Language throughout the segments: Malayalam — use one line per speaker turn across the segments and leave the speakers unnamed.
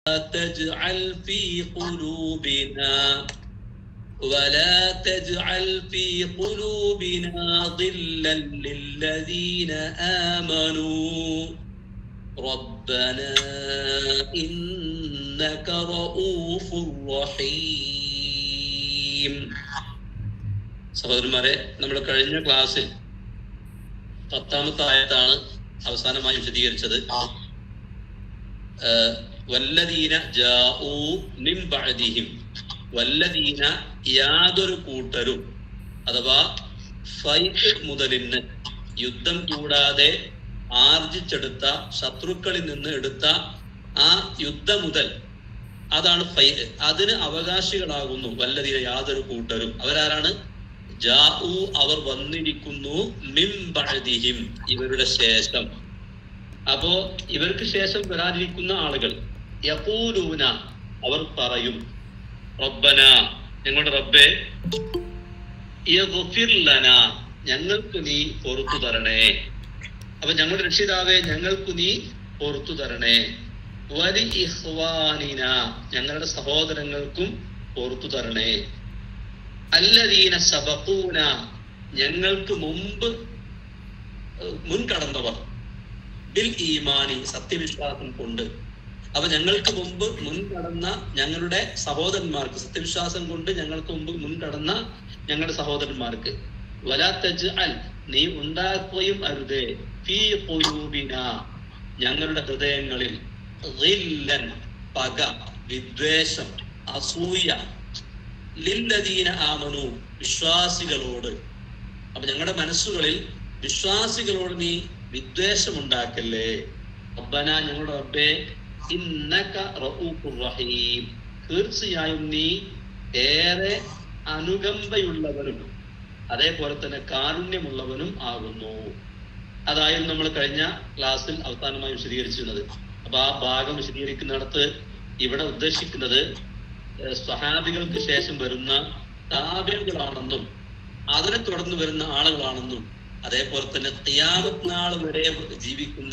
تجعل في قلوبنا ولا تجعل في قلوبنا ضلا للذين آمنوا ربنا إنك رؤوف رحيم. സഹോദരന്മാരെ, നമ്മൾ കഴിഞ്ഞ ക്ലാസ്സിൽ 10ാമത്തെ ആയത്താണ് അവസാനമായി വിശദീകരിച്ചത്. വല്ലദീന ജാഊ മിൻ ബഅദിഹിം, വല്ലദീന യാതൊരു കൂട്ടരും, അഥവാ ഫൈത്ത് മുതലിന് യുദ്ധം കൂടാതെ ആർജിച്ചെടുത്ത ശത്രുക്കളിൽ നിന്ന് എടുത്ത ആ യുദ്ധ മുതൽ, അതാണ് ഫൈത്ത്. അതിന് അവകാശികളാകുന്നു വല്ലദീന യാതൊരു കൂട്ടരും. അവരാരാണ്? ജാഊ, അവർ വന്നിരിക്കുന്നു, മിൻ ബഅദിഹിം, ഇവരുടെ ശേഷം. അപ്പോ ഇവർക്ക് ശേഷം വരാനിരിക്കുന്ന ആളുകൾ യഖൂലൂന, അവർ പറയും, റബ്ബന, ഞങ്ങളുടെ റബ്ബേ, യഗ്ഫിർ ലനാ, ഞങ്ങൾക്ക് നീ പൊറുത്തു തരണേ. അപ്പൊ ഞങ്ങളുടെ രക്ഷിതാവേ, ഞങ്ങൾക്ക് നീ പൊറുത്തു തരണേ. വലി ഇഖ്വാനിന, ഞങ്ങളുടെ സഹോദരങ്ങൾക്കും പൊറുത്തു തരണേ. അല്ലദീന സബഖൂന, ഞങ്ങൾക്ക് മുൻകടന്നവർ, ബിൽ ഈമാനി, സത്യവിശ്വാസം കൊണ്ട്. അപ്പൊ ഞങ്ങൾക്ക് മുമ്പ് മുൻകടന്ന ഞങ്ങളുടെ സഹോദരന്മാർക്ക്, സത്യവിശ്വാസം കൊണ്ട് ഞങ്ങൾക്ക് മുമ്പ് മുൻകടന്ന ഞങ്ങളുടെ സഹോദരന്മാർക്ക്, വലാ തജ്അൽ, നീ ഉണ്ടാക്കുകയും അരുതേ, ഫീ ഖുലൂബിന, ഞങ്ങളുടെ ഹൃദയങ്ങളിൽ, ഗില്ലൻ, പക, വിദ്വേഷം, അസൂയ, ലില്ലദീന ആമനു, വിശ്വാസികളോട്. അപ്പൊ ഞങ്ങളുടെ മനസ്സുകളിൽ വിശ്വാസികളോട് നീ വിദ്വേഷമുണ്ടാക്കല്ലേ. റബ്ബന, ഞങ്ങളുടെ റബ്ബേ, ഇന്നക റഊഫുർ റഹീം, തീർച്ചയായും നീ ഏറെ അനുകമ്പയുള്ളവനും അതേപോലെ തന്നെ കാരുണ്യമുള്ളവനും ആകുന്നു. അതായിരുന്നു നമ്മൾ കഴിഞ്ഞ ക്ലാസ്സിൽ അവസാനമായി വിശദീകരിച്ചിരുന്നത്. അപ്പൊ ആ ഭാഗം വിശദീകരിക്കുന്നിടത്ത് ഇവിടെ ഉദ്ദേശിക്കുന്നത് സ്വഹാബികൾക്ക് ശേഷം വരുന്ന താബിഈകളാണെന്നും അതിനെ തുടർന്ന് വരുന്ന ആളുകളാണെന്നും അതേപോലെ തന്നെ ഖിയാമത്ത് നാൾ വരെ ജീവിക്കുന്ന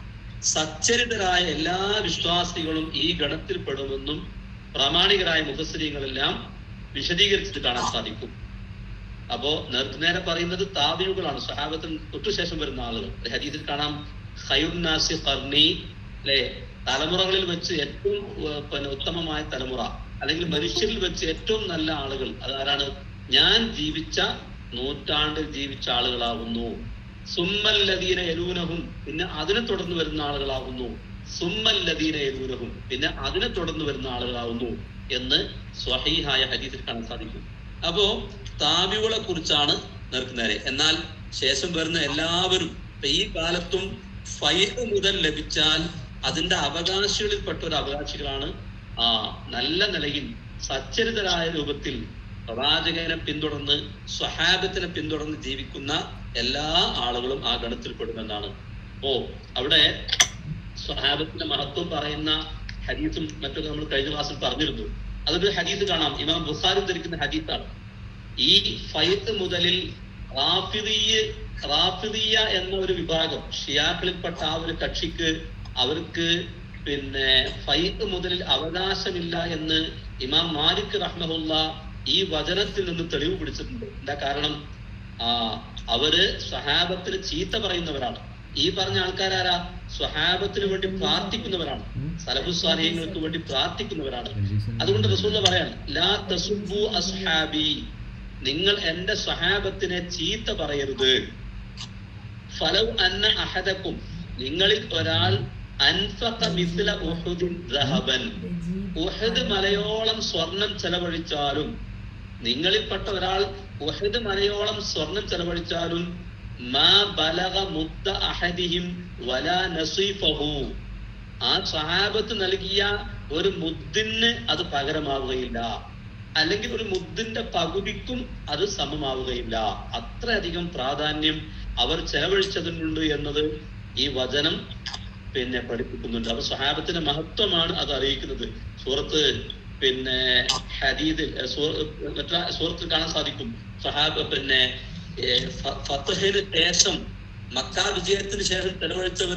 സച്ചരിതരായ എല്ലാ വിശ്വാസികളും ഈ ഗണത്തിൽ പെടുമെന്നും പ്രാമാണികരായ മുഫസ്സിരീങ്ങളെല്ലാം വിശദീകരിച്ചിട്ട് കാണാൻ സാധിക്കും. അപ്പോ നേരെ പറയുന്നത് താബിഈകളാണ്, സ്വഹാബത്തിന് തൊട്ടുശേഷം വരുന്ന ആളുകൾ. ഹദീസിൽ കാണാം, ഖൈറുൻ നാസി ഖർനി, അല്ലെ, തലമുറകളിൽ വെച്ച് ഏറ്റവും ഉത്തമമായ തലമുറ, അല്ലെങ്കിൽ മനുഷ്യരിൽ വെച്ച് ഏറ്റവും നല്ല ആളുകൾ അതാരാണ്? ഞാൻ ജീവിച്ച നൂറ്റാണ്ടിൽ ജീവിച്ച ആളുകളാകുന്നു. സുമ്മല്ലദീന യലൂനഹും, പിന്നെ അതിനെ തുടർന്ന് വരുന്ന ആളുകളാകുന്നു. സുമ്മല്ലദീന യലൂനഹും, പിന്നെ അതിനെ തുടർന്ന് വരുന്ന ആളുകളാകുന്നു എന്ന് സ്വഹീഹായ ഹദീസിൽ കാണാൻ സാധിക്കും. അപ്പോ താബിഈകളെ കുറിച്ചാണ് നേരെ. എന്നാൽ ശേഷം വരുന്ന എല്ലാവരും ഈ കാലത്തും ഫൈഹ് മുതൽ ലഭിച്ചാൽ അതിന്റെ അവകാശികളിൽപ്പെട്ട ഒരു അവകാശികളാണ്. നല്ല നിലയിൽ സച്ചരിതരായ രൂപത്തിൽ പ്രവാചകനെ പിന്തുടർന്ന് സ്വഹാബത്തിനെ പിന്തുടർന്ന് ജീവിക്കുന്ന എല്ലാ ആളുകളും ആ ഗണത്തിൽ പെടുമെന്നാണ്. അവിടെ സ്വഹാബത്തിന്റെ മഹത്വം പറയുന്ന ഹദീസും മറ്റൊക്കെ നമ്മൾ കഴിഞ്ഞ ക്ലാസ്സിൽ പറഞ്ഞിരുന്നു. അതൊരു ഹദീസ് കാണാം, ഇമാം ബുഖാരി ധരിക്കുന്ന ഹദീസാണ്. ഈ ഫൈത്ത് മുതലിൽ റാഫിദിയ്യ എന്ന ഒരു വിഭാഗം, ഷിയാക്കളിൽപ്പെട്ട ആ ഒരു കക്ഷിക്ക്, അവർക്ക് പിന്നെ ഫൈത്ത് മുതലിൽ അവകാശമില്ല എന്ന് ഇമാം മാലിക് റഹ്മഹുല്ല ഈ വചനത്തിൽ നിന്ന് തെളിവ് പിടിച്ചിട്ടുണ്ട്. എന്താ കാരണം? അവര് സ്വഹാബത്തിന് ചീത്ത പറയുന്നവരാണ്. ഈ പറഞ്ഞ ആൾക്കാരാരാ? സ്വഹാബത്തിന് വേണ്ടി പ്രാർത്ഥിക്കുന്നവരാണ്, സലഫു സ്വാലിഹീങ്ങൾക്ക് വേണ്ടി പ്രാർത്ഥിക്കുന്നവരാണ്. അതുകൊണ്ട് റസൂൽ പറയാണ്, ലാ തസുബ്ബു അസ്ഹാബി, നിങ്ങൾ എന്റെ സ്വഹാബത്തിനെ ചീത്ത പറയരുത്. ഫലൗ അന്ന അഹദക്കും, നിങ്ങളിൽ ഒരാൾ അൻഫഖ മിസ്ല ഉഹുദിൻ ദഹബൻ, ഉഹദ് മലയോളം സ്വർണം ചെലവഴിച്ചാലും, നിങ്ങളിൽപ്പെട്ട ഒരാൾ ഉഹദ് മലയോളം സ്വർണം ചെലവഴിച്ചാലും, മാ ബലഗ മുദ്ദ അഹദിഹിം വലാ നസീഫഹു, ആ സ്വഹാബത്ത് നൽകിയ ഒരു മുദ്ദിന് അത് പകരമാവുകയില്ല, അല്ലെങ്കിൽ ഒരു മുദ്ദിന്റെ പകുതിക്കും അത് സമമാവുകയില്ല. അത്രയധികം പ്രാധാന്യം അവർ ചെലവഴിച്ചതിനുണ്ട് എന്നത് ഈ വചനം പിന്നെ പഠിപ്പിക്കുന്നുണ്ട്. അപ്പൊ സ്വഹാബത്തിന്റെ മഹത്വമാണ് അത് അറിയിക്കുന്നത്. സൂറത്ത് പിന്നെ ഹദീദിൽ സൂറത്തിൽ കാണാൻ സാധിക്കും. സ്വഹാബ ഫതഹിന് ശേഷം, മക്ക വിജയത്തിന് ശേഷം ചെലവഴിച്ചവരും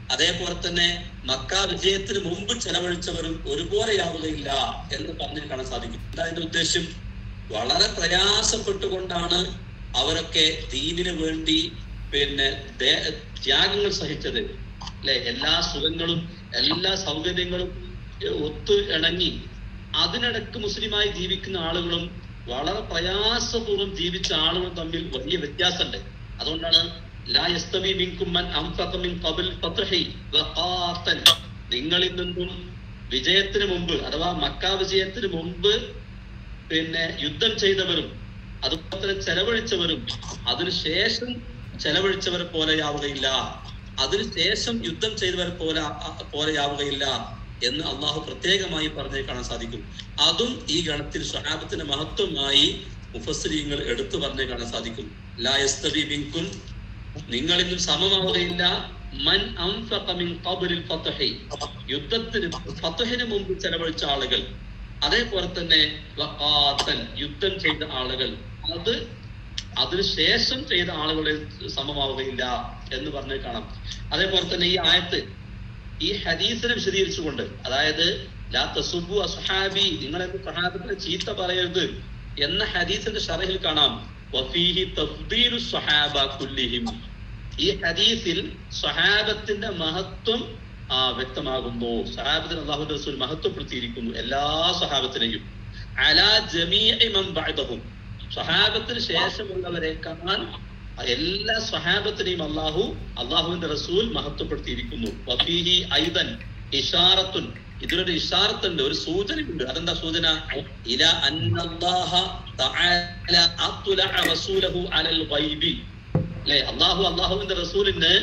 അതേപോലെ തന്നെ മക്ക വിജയത്തിന് മുമ്പ് ചെലവഴിച്ചവരും ഒരുപോലെയാവുകയില്ല എന്ന് പറഞ്ഞു കാണാൻ സാധിക്കും. എന്താ അതിന്റെ ഉദ്ദേശ്യം? വളരെ പ്രയാസപ്പെട്ടുകൊണ്ടാണ് അവരൊക്കെ ദീനിന് വേണ്ടി ത്യാഗങ്ങൾ സഹിച്ചത് അല്ലെ. എല്ലാ സുഖങ്ങളും എല്ലാ സൗകര്യങ്ങളും ഒത്തു ഇണങ്ങി അതിനിടക്ക് മുസ്ലിമായി ജീവിക്കുന്ന ആളുകളും വളരെ പ്രയാസപൂർവ്വം ജീവിച്ച ആളുകളും തമ്മിൽ വലിയ വ്യത്യാസമുണ്ട്. അതുകൊണ്ടാണ് ലാ യസ്തവി മിൻകും മൻ അൻഫഖ മിൻ ഖബ്ൽ ഫത്ഹി വഖാതൽ, നിങ്ങളിൽ നിന്നും വിജയത്തിന് മുമ്പ് അഥവാ മക്ക വിജയത്തിന് മുമ്പ് യുദ്ധം ചെയ്തവരും അതുപോലെ തന്നെ ചെലവഴിച്ചവരും അതിനുശേഷം ചെലവഴിച്ചവരെ പോലെയാവുകയില്ല, അതിനുശേഷം യുദ്ധം ചെയ്തവരെ പോലെയാവുകയില്ല എന്ന് അള്ളാഹു പ്രത്യേകമായി പറഞ്ഞേ കാണാൻ സാധിക്കും. അതും ഈ ഗണത്തിൽ സ്വഹാബത്തിന്റെ മഹത്വമായി മുഫസ്സിരീങ്ങൾ എടുത്തു പറഞ്ഞേ കാണാൻ സാധിക്കും. ലാ യസ്തവി മിൻകും, നിങ്ങളിൽ നിന്നും സമമാവുകയില്ല, മൻ അൻഫഖ മിൻ ഖബ്ലിൽ ഫത്ഹി, യുദ്ധത്തിന് ഫത്ഹിന് മുമ്പ് ചെലവഴിച്ച ആളുകൾ, അതേപോലെ തന്നെ വഖാതൽ, യുദ്ധം ചെയ്ത ആളുകൾ, അതിനുശേഷം ചെയ്ത ആളുകളെ സമമാവുകയില്ല എന്ന് പറഞ്ഞ് കാണാം. അതേപോലെ തന്നെ ഈ ആയത്ത് ഈ ഹദീസിനെ വിശദീകരിച്ചുകൊണ്ട്, അതായത് ലാ തസുബ്ബു അസ്ഹാബി, നിങ്ങളെന്ന് സഹാബത്തിനെ ചീത്ത പറയരുത് എന്ന ഹദീസിന്റെ ശറഹിൽ കാണാം വഫീഹി തഫ്ദീലു സ്വഹാബ കുല്ലിഹിം, ഈ ഹദീസിൽ സ്വഹാബത്തിന്റെ മഹത്വം വ്യക്തമാകുന്നു. സ്വഹാബത്തിന് അല്ലാഹുവിന്റെ റസൂൽ മഹത്വപ്പെടുത്തിയിരിക്കുന്നു, എല്ലാ സ്വഹാബത്തിനെയും. അലാ ജമീഇ മൻ ബഅദഹും, സ്വഹാബത്തിന് ശേഷമുള്ളവരെക്കാൾ എല്ലാ സ്വഹാബത്തിനെയും അള്ളാഹുവിന്റെ റസൂൽ മഹത്വപ്പെടുത്തിയിരിക്കുന്നു. വഫീഹി ഐദൻ ഇശാറത്തുൻ, ഇതിലൊരു ഇശാറത്തുണ്ട്, ഒരു സൂചനയുണ്ട്. അതെന്താ സൂചന? ഇലാ അന്നല്ലാഹ തആല അത്ലഅ റസൂലഹു അലൽ ഗൈബി, അല്ലേ, അള്ളാഹുവിന്റെ റസൂലിന്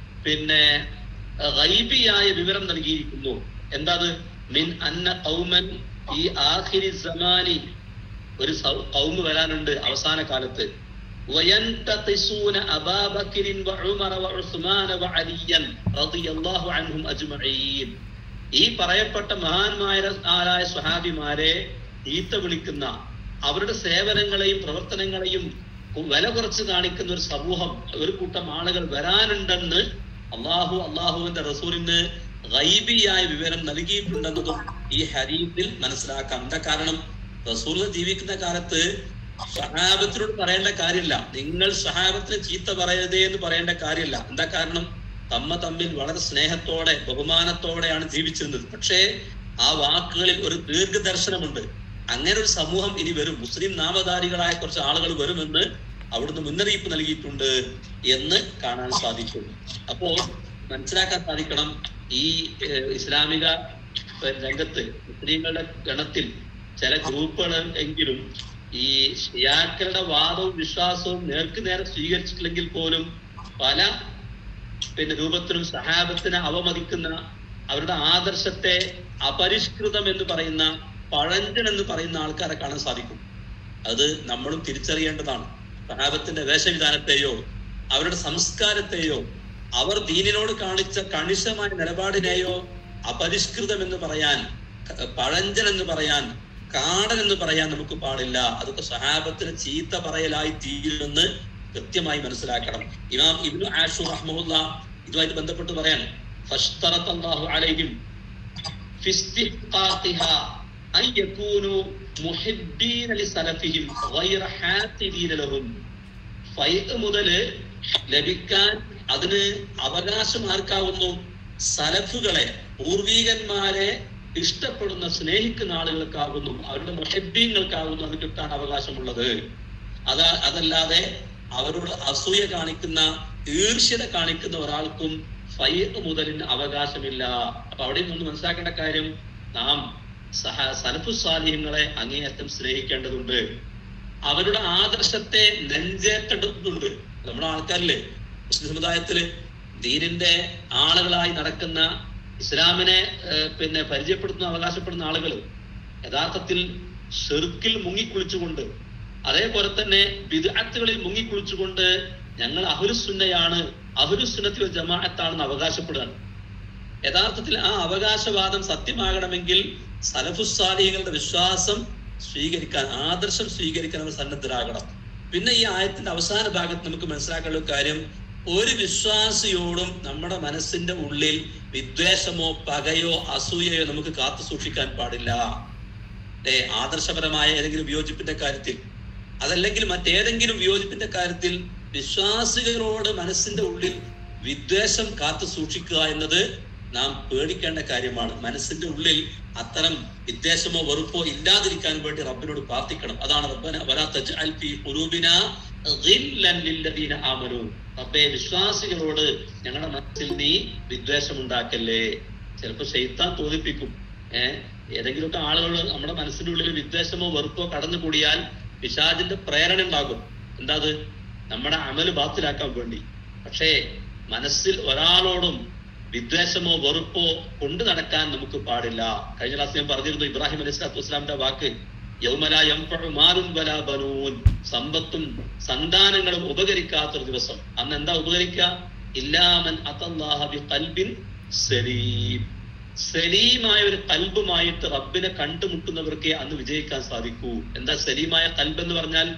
ഗൈബിയായ വിവരം നൽകിയിരിക്കുന്നു. എന്താ? മിൻ അന്ന ഖൗമൻ ഈ ആഖിരി സമാനി, ഒരു ഖൗമ് വരാനുണ്ട് അവസാന കാലത്ത്. വയന്തഖിസൂന അബൂബക്കറിൻ വഉമർ വഉസ്മാൻ വഅലിയൻ റളിയല്ലാഹു അൻഹും അജ്മഈൻ, ഈ പറയപ്പെട്ട മഹാന്മാരായ സ്വഹാബിമാരെ ചീത്ത വിളിക്കുന്ന, അവരുടെ സേവനങ്ങളെയും പ്രവർത്തനങ്ങളെയും വില കുറച്ച് കാണിക്കുന്ന ഒരു സമൂഹം, ഒരു കൂട്ടം ആളുകൾ വരാനുണ്ടെന്ന് അള്ളാഹുവിന്റെ റസൂലിന് ഗൈബിയായ വിവരം നൽകിയിട്ടുണ്ടെന്നതും ഈ ഹദീസിൽ മനസ്സിലാക്കാം. എന്താ കാരണം? റസൂൽ ജീവിക്കുന്ന കാലത്ത് സ്വഹാബത്തിനോട് പറയേണ്ട കാര്യമില്ല, നിങ്ങൾ സ്വഹാബത്തിനെ ചീത്ത പറയരുതേ എന്ന് പറയേണ്ട കാര്യമില്ല. എന്താ കാരണം? തമ്മിൽ വളരെ സ്നേഹത്തോടെ ബഹുമാനത്തോടെയാണ് ജീവിച്ചിരുന്നത്. പക്ഷേ ആ വാക്കുകളിൽ ഒരു ദീർഘദർശനമുണ്ട്. അങ്ങനെ ഒരു സമൂഹം ഇനി വരും, മുസ്ലിം നാമധാരികളായ കുറച്ച് ആളുകൾ വരുമെന്ന് അവിടുന്ന് മുന്നറിയിപ്പ് നൽകിയിട്ടുണ്ട് എന്ന് കാണാൻ സാധിക്കും. അപ്പോ മനസ്സിലാക്കാൻ സാധിക്കണം, ഈ ഇസ്ലാമിക രംഗത്ത് മുസ്ലിങ്ങളുടെ ഗണത്തിൽ ചില ഗ്രൂപ്പുകൾ എങ്കിലും ഈ ഷിയാക്കളുടെ വാദവും വിശ്വാസവും നേർക്കുനേരെ സ്വീകരിച്ചിട്ടില്ലെങ്കിൽ പോലും പല രൂപത്തിലും സഹാബത്തിനെ അവമതിക്കുന്ന, അവരുടെ ആദർശത്തെ അപരിഷ്കൃതം എന്ന് പറയുന്ന, പഴഞ്ചൻ എന്ന് പറയുന്ന ആൾക്കാരെ കാണാൻ സാധിക്കും. അത് നമ്മളും തിരിച്ചറിയേണ്ടതാണ്. സഹാബത്തിന്റെ വേഷവിധാനത്തെയോ അവരുടെ സംസ്കാരത്തെയോ അവർ ദീനിനോട് കാണിച്ച കണിശമായ നിലപാടിനെയോ അപരിഷ്കൃതം എന്ന് പറയാൻ, പഴഞ്ചൻ എന്ന് പറയാൻ, കാടൻ എന്ന് പറയാൻ നമുക്ക് പാടില്ല. അതൊക്കെ സഹാബത്തിന് ചീത്ത പറയലായി തീരുമെന്ന് കൃത്യമായി മനസ്സിലാക്കണം. ഇമാം ഇബ്നു ആഷൂർ റഹ്മഹുല്ലാ ഇതുമായിട്ട് ബന്ധപ്പെട്ട് പറയാൻ, ഫശ്തറത്തല്ലാഹു അലൈഹിം ഫിസ്തിഖാഖിഹാ അൻ യകൂനു മുഹിബ്ബീന ലിസലഫിഹിം ഗൈറ ഹാതിദീന ലഹും, ഫൈഅ് മുതൽ ലഭിക്കാൻ അതിന് അവകാശമാർക്കാവുന്നു സലഫുകളെ, പൂർവീകന്മാരെ ഇഷ്ടപ്പെടുന്ന സ്നേഹിക്കുന്ന ആളുകൾക്കാകുന്നു, അവരുടെ മുഹിബ്ബീങ്ങൾക്കാകുന്നു അത് കിട്ടാൻ അവകാശമുള്ളത്. അതല്ലാതെ അവരോട് അസൂയ കാണിക്കുന്ന, ഈർഷ്യത കാണിക്കുന്ന ഒരാൾക്കും ഫൈഅ് മുതലിന് അവകാശമില്ല. അപ്പൊ അവിടെ നിന്ന് മനസ്സിലാക്കേണ്ട കാര്യം, നാം സലഫു സാലിഹ്യങ്ങളെ അങ്ങേയറ്റം സ്നേഹിക്കേണ്ടതുണ്ട്, അവരുടെ ആദർശത്തെ നെഞ്ചേറ്റെടുത്തുണ്ട്. നമ്മുടെ ആൾക്കാരില്ലേ, മുസ്ലിം സമുദായത്തില് ദീനിന്റെ ആളുകളായി നടക്കുന്ന, ഇസ്ലാമിനെ പരിചയപ്പെടുത്തുന്ന, അവകാശപ്പെടുന്ന ആളുകൾ യഥാർത്ഥത്തിൽ ഷിർക്കിൽ മുങ്ങിക്കുളിച്ചുകൊണ്ട്, അതേപോലെ തന്നെ ബിദ്അത്തുകളിൽ മുങ്ങിക്കുളിച്ചുകൊണ്ട് ഞങ്ങൾ അഹ്ലുസുന്നയാണ്, അഹ്ലുസുന്നത്തി വൽ ജമാഅത്താണെന്ന് അവകാശപ്പെടുകയാണ്. യഥാർത്ഥത്തിൽ ആ അവകാശവാദം സത്യമാകണമെങ്കിൽ സലഫുസ്സാലിഹ്യങ്ങളുടെ വിശ്വാസം സ്വീകരിക്കാൻ, ആദർശം സ്വീകരിക്കാൻ അവർ സന്നദ്ധരാകണം. പിന്നെ ഈ ആയത്തിന്റെ അവസാന ഭാഗത്ത് നമുക്ക് മനസ്സിലാക്കാനുള്ള കാര്യം, ഒരു വിശ്വാസിയോടും നമ്മുടെ മനസ്സിന്റെ ഉള്ളിൽ വിദ്വേഷമോ പകയോ അസൂയയോ നമുക്ക് കാത്തു സൂക്ഷിക്കാൻ പാടില്ല. ആദർശപരമായ ഏതെങ്കിലും വിയോജിപ്പിന്റെ കാര്യത്തിൽ, അതല്ലെങ്കിൽ മറ്റേതെങ്കിലും വിയോജിപ്പിന്റെ കാര്യത്തിൽ വിശ്വാസികളോട് മനസ്സിന്റെ ഉള്ളിൽ വിദ്വേഷം കാത്തു സൂക്ഷിക്കുക എന്നത് നാം പേടിക്കേണ്ട കാര്യമാണ്. മനസ്സിന്റെ ഉള്ളിൽ അത്തരം വിദ്വേഷമോ വെറുപ്പോ ഇല്ലാതിരിക്കാൻ വേണ്ടി റബ്ബിനോട് പ്രാർത്ഥിക്കണം. അതാണ് റബ്ബനാ വലാ തജ്അൽ ഫീ ഖുലൂബിനാ ഗില്ലൻ ലില്ലദീന ആമനൂ. റബ്ബേ, വിശ്വാസികളോട് ഞങ്ങളുടെ മനസ്സിൽ നീ വിദ്വേഷം ഉണ്ടാക്കല്ലേ. ചിലപ്പോൾ ശൈത്താൻ തോന്നിപ്പിക്കും. ഏതെങ്കിലുമൊക്കെ ആളുകൾ നമ്മുടെ മനസ്സിന്റെ ഉള്ളിൽ വിദ്വേഷമോ വെറുപ്പോ കടന്നു കൂടിയാൽ പിശാചിന്റെ പ്രേരണ ഉണ്ടാകും. എന്താ അത്? നമ്മുടെ അമല് ബാത്തിലാക്കാൻ വേണ്ടി. പക്ഷേ മനസ്സിൽ ഒരാളോടും വിദ്വേഷമോ വെറുപ്പോ കൊണ്ടു നടക്കാൻ നമുക്ക് പാടില്ല. കഴിഞ്ഞ ക്ലാസ് ഞാൻ പറഞ്ഞിരുന്നു ഇബ്രാഹിം അലൈഹി സ്വലാത്തു വസ്സലാമിന്റെ വാക്ക്, യൗമലാ യൻഫഉ മാലുൻ വലാ ബനൂൻ, സമ്പത്തും സന്താനങ്ങളും ഉപകരിക്കാത്തൊരു ദിവസം. അന്ന് എന്താ ഉപകരിക്കുക? ഇല്ലാ മൻ അത്തല്ലാഹ ബിഖൽബിൻ സലീം. സലീമായ ഒരു കൽബുമായിട്ട് റബ്ബിനെ കണ്ടുമുട്ടുന്നവർക്ക് അന്ന് വിജയിക്കാൻ സാധിക്കൂ. എന്താ സലീമായ കൽബ് എന്ന് പറഞ്ഞാൽ?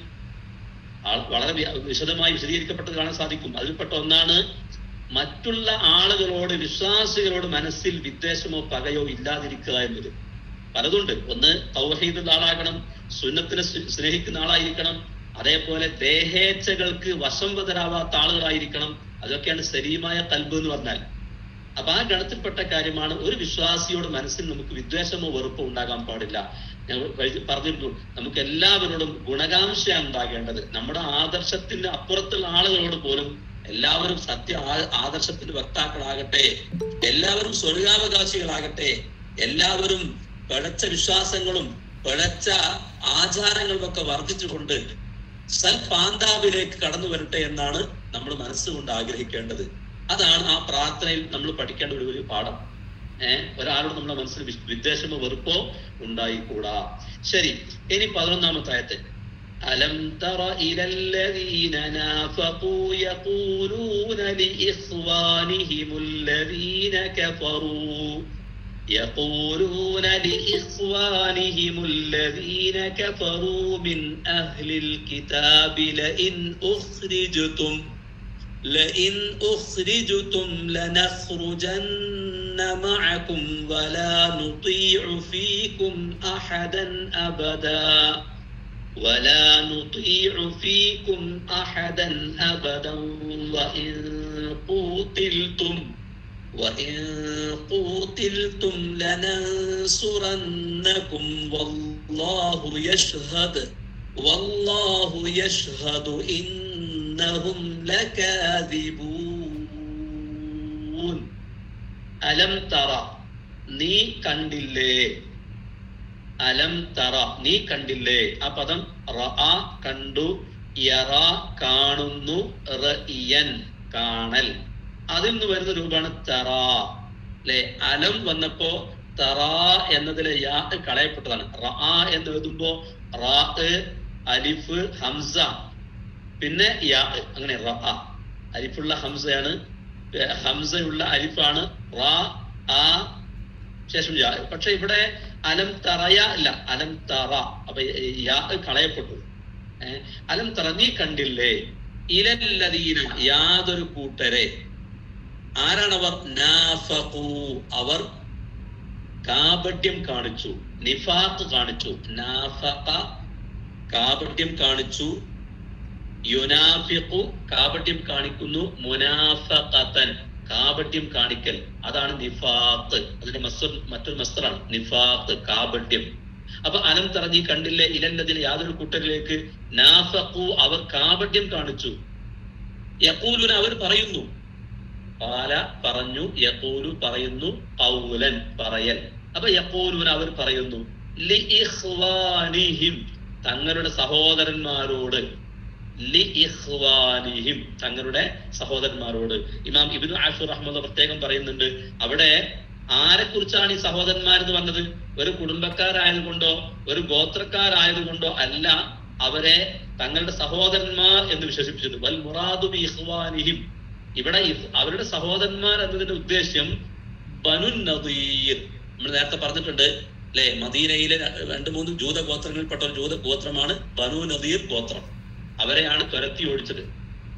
വളരെ വിശദമായി വിശദീകരിക്കപ്പെട്ടത് കാണാൻ സാധിക്കും. അതിൽപ്പെട്ട ഒന്നാണ് മറ്റുള്ള ആളുകളോട്, വിശ്വാസികളോട് മനസ്സിൽ വിദ്വേഷമോ പകയോ ഇല്ലാതിരിക്കുക എന്നത്. പലതുണ്ട്. ഒന്ന്, തൗഹീദുള്ള ആളാകണം, സുന്നത്തിനെ സ്നേഹിക്കുന്ന ആളായിരിക്കണം, അതേപോലെ ദേഹേച്ഛകൾക്ക് വശംവദരാവാത്ത ആളുകളായിരിക്കണം. അതൊക്കെയാണ് സലീമായ കൽബ് എന്ന് പറഞ്ഞാൽ. അപ്പൊ ആ ഗണത്തിൽപ്പെട്ട കാര്യമാണ് ഒരു വിശ്വാസിയോട് മനസ്സിൽ നമുക്ക് വിദ്വേഷമോ വെറുപ്പോ ഉണ്ടാകാൻ പാടില്ല. ഞാൻ പറഞ്ഞിരുന്നു, നമുക്ക് എല്ലാവരോടും ഗുണകാംക്ഷയാണ് ഉണ്ടാകേണ്ടത്. നമ്മുടെ ആദർശത്തിന് അപ്പുറത്തുള്ള ആളുകളോട് പോലും എല്ലാവരും സത്യ ആദർശത്തിന്റെ വക്താക്കളാകട്ടെ, എല്ലാവരും സ്വർഗാവകാശികളാകട്ടെ, എല്ലാവരും പിഴച്ച വിശ്വാസങ്ങളും പിഴച്ച ആചാരങ്ങളും ഒക്കെ വർദ്ധിച്ചുകൊണ്ട് സൽപാന്താവിലേക്ക് കടന്നു വരട്ടെ എന്നാണ് നമ്മൾ മനസ്സുകൊണ്ട് ആഗ്രഹിക്കേണ്ടത്. അതാണ് ആ പ്രാർത്ഥനയിൽ നമ്മൾ പഠിക്കേണ്ട ഒരു വലിയ പാഠം. ഒരാളോട് നമ്മുടെ മനസ്സിൽ വിദ്വേഷമോ വെറുപ്പോ ഉണ്ടായിക്കൂടാ. ശരി, ഇനി 11-ാമത്തെ ആയത്ത്. അലം തറ ഇലല്ലദീന നാഫഖൂ യഖൂലൂന ലിഇഖ്വാനിഹിമുല്ലദീന കഫറൂ يقولون لإخوانهم الذين كفروا من أهل الكتاب لئن أخرجتم لنخرجن معكم ولا نطيع فيكم أحدا أبدا وإن قوتلتم لننصرنكم والله يشهد إنهم لكاذبون. അലം തറ, നീ കണ്ടില്ലേ? അലം തറ, നീ കണ്ടില്ലേ? ആ പദം റഅ കണ്ടു, യറ കാണുന്നു, റഇയൻ കാണൽ, അതിൽ നിന്ന് വരുന്ന രൂപമാണ് തറ. അല്ലെ? അലം വന്നപ്പോ തറ എന്നതിലെ യാ കളയപ്പെട്ടതാണ്. റഅ എന്ന് എഴുതുമ്പോ റാ, അലിഫ്, ഹംസ, പിന്നെ യാ, അങ്ങനെ റഅ. അലിഫുള്ള ഹംസയാണ്, ഹംസയുള്ള അലിഫാണ് റാ, ആ ശേഷം യാ. പക്ഷെ ഇവിടെ അലം തറയ അല്ല, അലം തറ. അപ്പൊ യാ കളയപ്പെട്ടു. അലം തറ, നീ കണ്ടില്ലേ? ഇലല്ലദീന, യാതൊരു കൂട്ടരെ. ആരാണവർ? നാഫഖൂ, അവർ കാപട്യം കാണിച്ചു, നിഫാഖ് കാണിച്ചു. നാഫഖ കാപട്യം കാണിച്ചു, യുനാഫിഖു കാപട്യം കാണിക്കുന്നു, മുനാഫഖതൻ കാപട്യം കാണിക്കൽ, അതാണ് നിഫാഖ്. അതിന്റെ മറ്റൊരു മസ്ദറാണ് നിഫാഖ്, കാപട്യം. അപ്പൊ അലം തറ, നീ കണ്ടില്ലേ? ഇലല്ലദീന, യാതൊരു കൂട്ടരിലേക്ക്, നാഫഖൂ, അവർ കാപട്യം കാണിച്ചു, യഖൂലുന, അവർ പറയുന്നു, ഖാല പറഞ്ഞു, യഖൂലു പറയുന്നു, ഖൗലൻ പറയൽ. അപ്പൊ യഖൂലുന, അവർ പറയുന്നു, ലിഇഖ്വാനിഹിം, തങ്ങളുടെ സഹോദരന്മാരോട്, ലിഇഖ്വാനിഹിം, തങ്ങളുടെ സഹോദരന്മാരോട്. ഇമാം ഇബ്നു ആഷിർ റഹ്മത്തുള്ളാഹി പ്രത്യേകം പറയുന്നുണ്ട്, അവിടെ ആരെ കുറിച്ചാണ് ഈ സഹോദരന്മാരെന്ന് പറഞ്ഞത്? ഒരു കുടുംബക്കാരായതുകൊണ്ടോ ഒരു ഗോത്രക്കാരായതുകൊണ്ടോ അല്ല അവരെ തങ്ങളുടെ സഹോദരന്മാർ എന്ന് വിശേഷിപ്പിച്ചത്. വൽ മുറാദു ബി ഇഖ്വാനിഹിം, ഇവിടെ അവരുടെ സഹോദരന്മാർ എന്നതിന്റെ ഉദ്ദേശ്യം ബനു നദീർ. നമ്മൾ നേരത്തെ പറഞ്ഞിട്ടുണ്ട് അല്ലെ, മദീനയിലെ 2-3 ജൂത ഗോത്രങ്ങളിൽപ്പെട്ട ഒരു ജൂത ഗോത്രമാണ് ബനു നദീർ ഗോത്രം. അവരെയാണ് തുരത്തി ഓടിച്ചത്.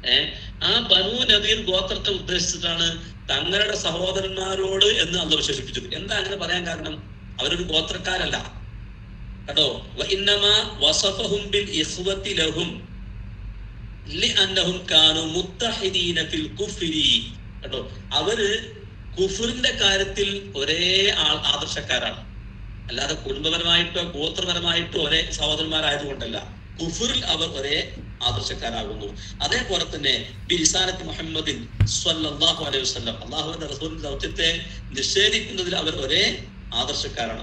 ആ ബനൂ നദീർ ഗോത്രത്തെ ഉദ്ദേശിച്ചിട്ടാണ് തങ്ങളുടെ സഹോദരന്മാരോട് എന്ന് അള്ളാഹു വിശേഷിപ്പിച്ചത്. എന്താ അങ്ങനെ പറയാൻ കാരണം? അവരൊരു ഗോത്രക്കാരല്ല കേട്ടോ. വഇന്നമാ വസഫഹും ബിൽ ഇഖ്വതി ലഹും ലിഅന്നഹും കാനൂ മുത്തഹിദീന ഫിൽ കുഫ്രി കേട്ടോ. അവര് കുഫറിന്റെ കാര്യത്തിൽ ഒരേ ആദർശക്കാരാണ്, അല്ലാതെ കുടുംബപരമായിട്ടോ ഗോത്രപരമായിട്ടോ ഒരേ സഹോദരന്മാരായതുകൊണ്ടല്ല. കുഫറിൽ അവർ ഒരേ ആദർശക്കാരാകുന്നു. അതേപോലെ തന്നെ ബിരിസാനത്ത് മുഹമ്മദിൻ സ്വല്ലല്ലാഹു അലൈഹി വസല്ലം, അള്ളാഹുവിന്റെ റസൂലിന്റെ ദൗത്യത്തെ നിഷേധിക്കുന്നതിൽ അവർ ഒരേ ആദർശക്കാരാണ്.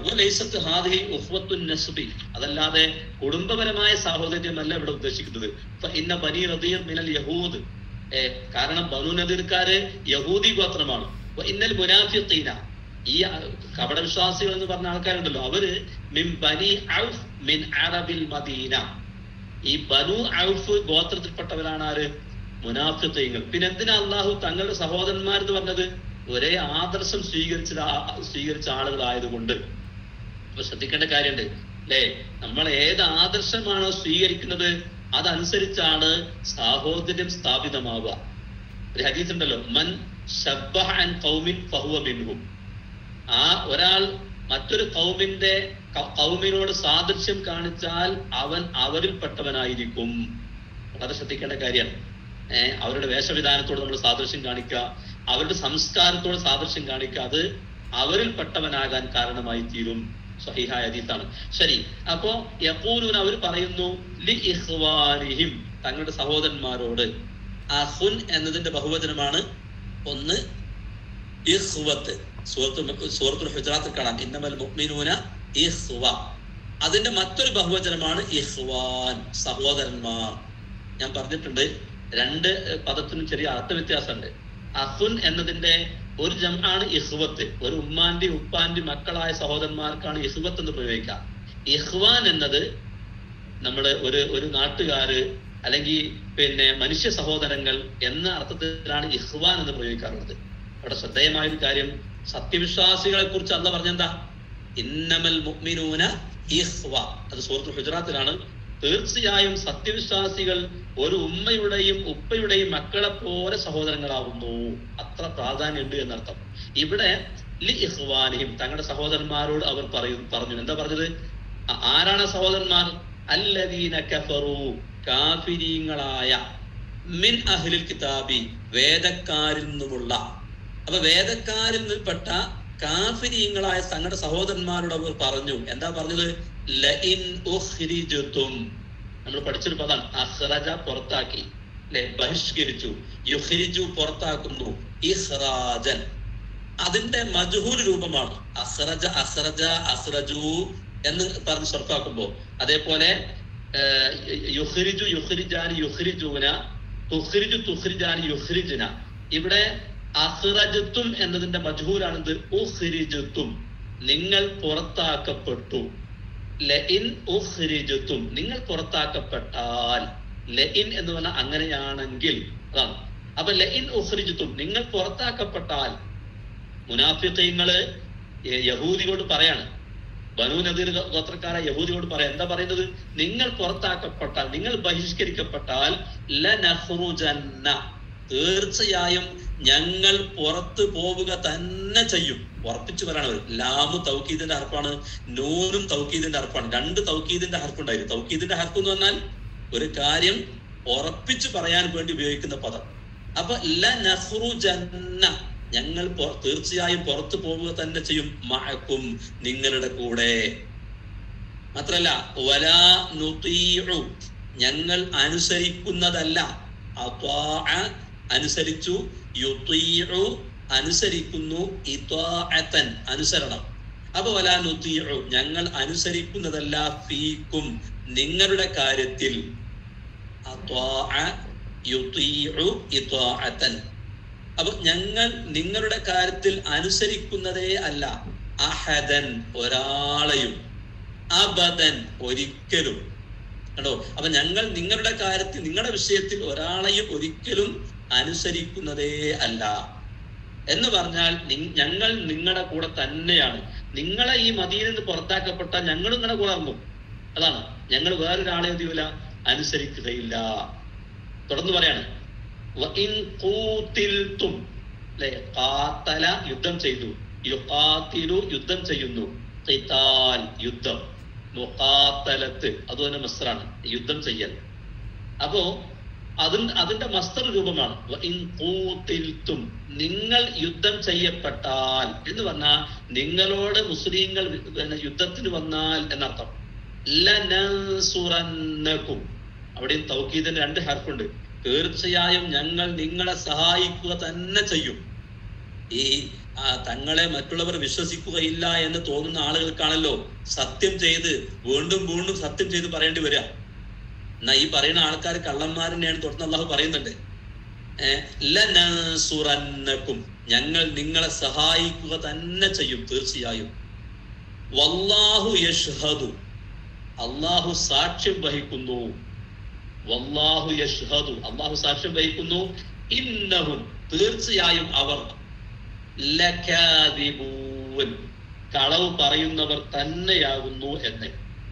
അതല്ലാതെ കുടുംബപരമായ സാഹോദര്യമല്ല ഇവിടെ ഉദ്ദേശിക്കുന്നത്. ഇന്ന ബനി നദീർ മിനൽ യഹൂദ്, കാരണം ബനു നദീർക്കാര് യഹൂദി ഗോത്രമാണ്. ഇന്നൽ മുനാഫിഖീന, ഈ കപടവിശ്വാസികൾ എന്ന് പറഞ്ഞ ആൾക്കാരുണ്ടല്ലോ, അവര് മിൻ ബനി ഔഫ് മിൻ അറബിൽ മദീന, ഈ ബനു ഔഫ് ഗോത്രത്തിൽപ്പെട്ടവരാണ് ആര്? മുനാഫിഖീങ്ങൾ. പിന്നെ എന്തിനാ അള്ളാഹു തങ്ങളുടെ സഹോദരന്മാരെന്ന് പറഞ്ഞത്? ഒരേ ആദർശം സ്വീകരിച്ച ആളുകളായതുകൊണ്ട്. അപ്പൊ ശ്രദ്ധിക്കേണ്ട കാര്യമുണ്ട് അല്ലേ? നമ്മൾ ഏത് ആദർശമാണോ സ്വീകരിക്കുന്നത് അതനുസരിച്ചാണ് സാഹോദര്യം സ്ഥാപിതമാവുക. ഒരു ഹദീസ് ഉണ്ടല്ലോ, മൻ ശബ്ബഹ അൻ ഖൗമിൻ ഫഹുവ മിൻഹും. ആ ഒരാൾ മറ്റൊരു കൗമിനോട് സാദൃശ്യം കാണിച്ചാൽ അവൻ അവരിൽപ്പെട്ടവനായിരിക്കും. വളരെ ശ്രദ്ധിക്കേണ്ട കാര്യമാണ്. അവരുടെ വേഷവിധാനത്തോട് നമ്മൾ സാദൃശ്യം കാണിക്കുക, അവരുടെ സംസ്കാരത്തോട് സാദൃശ്യം കാണിക്കുക, അത് അവരിൽപ്പെട്ടവനാകാൻ കാരണമായി തീരും. സ്വഹീഹായ ഹദീസാണ്. ശരി, അപ്പോ യഖൂലൂന, അവർ പറയുന്നു, ലി ഇഖ്വാനിഹിം, തങ്ങളുടെ സഹോദരന്മാരോട്. അഖുൻ എന്നതിന്റെ ബഹുവചനമാണ് ഒന്ന് ഇഖ്വത്ത്. സൂറത്തുൽ ഹുജറാത്തിൽ കാണാം, ഇന്നമൽ മുഅ്മിനൂന ഇഖ്വ. അതിന്റെ മറ്റൊരു ബഹുവചനമാണ് ഇഖ്വാൻ, സഹോദരന്മാർ. ഞാൻ പറഞ്ഞിട്ടുണ്ട്, രണ്ട് പദത്തിനും ചെറിയ അർത്ഥവ്യത്യാസമുണ്ട്. അഖുൻ എന്നതിന്റെ ഒരു ജംആണ് ഇഖ്വത്ത്. ഒരു ഉമ്മാന്റെ ഉപ്പാന്റെ മക്കളായ സഹോദരന്മാർക്കാണ് ഇഖ്വത്ത് എന്ന് പ്രയോഗിക്കുക. ഇഖ്വാൻ എന്നത് നമ്മള് ഒരു നാട്ടുകാര് അല്ലെങ്കിൽ പിന്നെ മനുഷ്യ സഹോദരങ്ങൾ എന്ന അർത്ഥത്തിലാണ് ഇഖ്വാൻ എന്ന് പ്രയോഗിക്കാറുള്ളത്. അവിടെ ശ്രദ്ധേയമായ ഒരു കാര്യം, സത്യവിശ്വാസികളെ കുറിച്ച് അള്ളാഹ് പറഞ്ഞെന്താ? ഇന്നമൽ മുഅ്മിനൂന ഇഖ്വ. അത് സൂറത്തുൽ ഹുജറാത്തിലാണ്. തീർച്ചയായും സത്യവിശ്വാസികൾ ഒരു ഉമ്മയുടെയും ഉപ്പയുടെയും മക്കളെ പോലെ സഹോദരങ്ങളാകുന്നു. അത്ര പ്രാധാന്യമുണ്ട് എന്നർത്ഥം. ഇവിടെ ലി ഇഖ്വാനിഹിം, തങ്ങളുടെ സഹോദരന്മാരോട് അവർ പറഞ്ഞു. എന്താ പറഞ്ഞത്? ആരാണ് സഹോദരന്മാർ? അല്ലദീന കഫറു, കാഫിരീങ്ങളായ, മിൻ അഹ്ലിൽ കിതാബി, വേദക്കാരിൽ നിന്നുമുള്ള. അപ്പൊ വേദക്കാരിൽ നിൽപ്പെട്ട കാഫിരീങ്ങളായ തങ്ങളുടെ സഹോദരന്മാരോട് അവർ പറഞ്ഞു. എന്താ പറഞ്ഞത്? ലഇൻ ഉഖ്രിജതും, നമ്മൾ പഠിച്ചൊരു പദമാണ് അഖ്റജ, പുറത്താക്കി അല്ലെ, ബഹിഷ്കരിച്ചു. യുഖ്രിജു, പുറത്താക്കുന്നു. ഇഖ്റാജൻ, അതിന്റെ മജ്ഹൂൽ രൂപമാണ് അഖ്റജ, അഖ്റജ, അഖ്റജു എന്ന് പറഞ്ഞ് സർഫാക്കുമ്പോ. അതേപോലെ യുഖ്രിജു, യുഖ്രിജാനി, യുഖ്രിജൂന, തുഖ്രിജു, തുഖ്രിജാനി, യുഖ്രിജുന. ഇവിടെ അഖ്റജത്തും എന്നതിന്റെ മജ്ഹൂലാണെന്ത്? ഉഖ്രിജത്തും, നിങ്ങൾ പുറത്താക്കപ്പെട്ടു. ലഇൻ ഉഖ്രിജത്തും, നിങ്ങൾ പുറത്താക്കപ്പെട്ടാൽ. ലഇൻ എന്ന് പറഞ്ഞാൽ അങ്ങനെയാണെങ്കിൽ അതാണ്. അപ്പൊ ലഇൻ ഉഖ്രിജത്തും, നിങ്ങൾ പുറത്താക്കപ്പെട്ടാൽ. മുനാഫിഖീങ്ങള് യഹൂദിയോട് പറയാണ്, ബനൂ നദീർ ഗോത്രക്കാരായ യഹൂദിയോട് പറയാം. എന്താ പറയുന്നത്? നിങ്ങൾ പുറത്താക്കപ്പെട്ടാൽ, നിങ്ങൾ ബഹിഷ്കരിക്കപ്പെട്ടാൽ, ലനഖ്റുജന്ന, തീർച്ചയായും ഞങ്ങൾ പുറത്തു പോവുക തന്നെ ചെയ്യും. ഉറപ്പിച്ചു പറയണവർ. ലാമു തൗക്കീദിന്റെ ഹർഫാണ്, നൂനും തൗക്കീദിന്റെ ഹർഫാണ്. രണ്ട് തൗക്കീദിന്റെ ഹർഫുണ്ടായിരുന്നു. തൗക്കീദിന്റെ ഹർഫ് എന്ന് പറഞ്ഞാൽ ഒരു കാര്യം ഉറപ്പിച്ചു പറയാൻ വേണ്ടി ഉപയോഗിക്കുന്ന പദം. അപ്പൊ ലനഖ്റുജന്ന, ഞങ്ങൾ തീർച്ചയായും പുറത്തു പോവുക തന്നെ ചെയ്യും. മഅക്കും, നിങ്ങളുടെ കൂടെ. മാത്രല്ല വലാ നുതീഉ, ഞങ്ങൾ അനുസരിക്കുന്നതല്ല. അത്വാഅ, അനുസരിച്ചു. യുതീഉ, അനുസരിക്കുന്നു. ഇത്വാഅതൻ, അനുസരണം. അപ്പൊ വലാ നുതീഉ, ഞങ്ങൾ അനുസരിക്കുന്നതല്ല. ഫീക്കും, നിങ്ങളുടെ കാര്യത്തിൽ. അത്വാഅ യുതീഉ ഇത്വാഅതൻ. അപ്പൊ ഞങ്ങൾ നിങ്ങളുടെ കാര്യത്തിൽ അനുസരിക്കുന്നതേ അല്ല. അഹദൻ, ഒരാളെയും. അബദൻ, ഒരിക്കലും. കണ്ടോ? അപ്പൊ ഞങ്ങൾ നിങ്ങളുടെ കാര്യത്തിൽ, നിങ്ങളുടെ വിഷയത്തിൽ ഒരാളെയും ഒരിക്കലും അനുസരിക്കുന്നതേ അല്ല എന്ന് പറഞ്ഞാൽ ഞങ്ങൾ നിങ്ങളുടെ കൂടെ തന്നെയാണ്. നിങ്ങളെ ഈ മദീനയിൽ നിന്ന് പുറത്താക്കപ്പെട്ടാൽ ഞങ്ങളും നിങ്ങളുടെ കൂടെ ഇറങ്ങും. അതാണ്, ഞങ്ങൾ വേറൊരാളെ എന്ത് ചെയ്യൂല, അനുസരിക്കുകയില്ല. തുടർന്ന് പറയാണ് വഇൻ ഖൂതിൽതും അല്ലേ, ഖാതല യുദ്ധം ചെയ്തു, യുഖാതിലു യുദ്ധം ചെയ്യുന്നു, ഖിതാൽ യുദ്ധം, മുഖാത്തലത്ത് അതുപോലെ മസ്തറാണ് യുദ്ധം ചെയ്യൽ. അപ്പോ അതിന്റെ മസ്തർ രൂപമാണ് വഇൻ ഖൂതിൽതും, നിങ്ങൾ യുദ്ധം ചെയ്യപ്പെട്ടാൽ എന്ന് പറഞ്ഞാൽ നിങ്ങളോട് മുസ്ലിങ്ങൾ യുദ്ധത്തിന് വന്നാൽ എന്നർത്ഥം. ലനൻസുറന്നകും, അവിടെയും തൗക്കീദിന് 2 ഹർഫുണ്ട്. തീർച്ചയായും ഞങ്ങൾ നിങ്ങളെ സഹായിക്കുക തന്നെ ചെയ്യും. ഈ തങ്ങളെ മറ്റുള്ളവർ വിശ്വസിക്കുകയില്ല എന്ന് തോന്നുന്ന ആളുകൾക്കാണല്ലോ സത്യം ചെയ്ത് വീണ്ടും വീണ്ടും സത്യം ചെയ്ത് പറയേണ്ടി വരിക. എന്നാ ഈ പറയുന്ന ആൾക്കാർ കള്ളന്മാരെന്നെയാണ് തുടർന്ന് അള്ളാഹു പറയുന്നുണ്ട്. ലനൻസുറന്നകും, ഞങ്ങൾ നിങ്ങളെ സഹായിക്കുക തന്നെ ചെയ്യും തീർച്ചയായും. വല്ലാഹു യഷ്ഹദു, അള്ളാഹു സാക്ഷ്യം വഹിക്കുന്നു. വല്ലാഹു യഷ്ഹദു, അള്ളാഹു സാക്ഷ്യം വഹിക്കുന്നു. ഇന്നഹും, തീർച്ചയായും അവർ, ലകാദിബൂൻ, കളവ് പറയുന്നവർ തന്നെയാകുന്നു എന്ന്.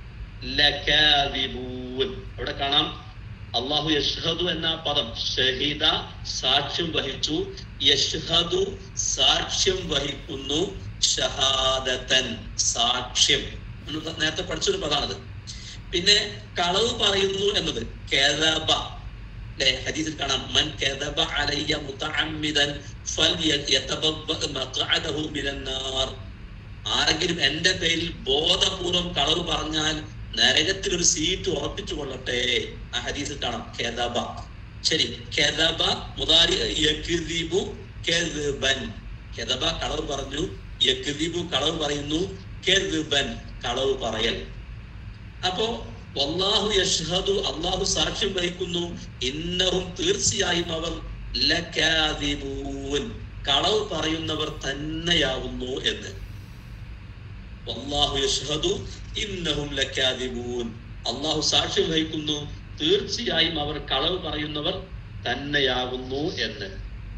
ലകാദിബൂൻ, അവിടെ കാണാം അള്ളാഹു യഷ്ഹദു എന്ന പദം. ഷഹിദ സാക്ഷ്യം വഹിച്ചു, യഷ്ഹദു സാക്ഷ്യം വഹിക്കുന്നു, ഷഹാദതൻ സാക്ഷ്യം, നേരത്തെ പഠിച്ചൊരു പദമാണത്. പിന്നെ കളവ് പറയുന്നു എന്നത് കദബ, അല്ലെ, ഹദീസിൽ കാണാം മൻ കദബ അലയ്യ മുതഅമ്മിദൻ ഫൽയതബവ്വഅ മഖഅദഹു മിനന്നാർ. ആരെങ്കിലും എന്റെ പേരിൽ ബോധപൂർവം കളവ് പറഞ്ഞാൽ നരകത്തിൽ ഒരു സീറ്റ് ഉറപ്പിച്ചു കൊള്ളട്ടെ. ആ ഹദീസിൽ കാണാം കദബ. ശരി, കദബ മുദാരി യക്ദിബു കദ്ബൻ, കദബ കളവ് പറഞ്ഞു, യക്ദിബു കളവ് പറയുന്നു, കദ്ബൻ കളവ് പറയൽ. അപ്പോ വല്ലാഹു യഷ്ഹദു, അല്ലാഹു സാക്ഷ്യം വഹിക്കുന്നു, ഇന്നഹും തീർച്ചയായും അവർ, ലകാദിബൂൻ കളവ് പറയുന്നവർ തന്നെയാവുന്നു എന്ന്. വല്ലാഹു യഷ്ഹദു ഇന്നഹും ലകാദിബൂൻ, അല്ലാഹു സാക്ഷ്യം വഹിക്കുന്നു, തീർച്ചയായും അവർ കളവ് പറയുന്നവർ തന്നെയാകുന്നു എന്ന്.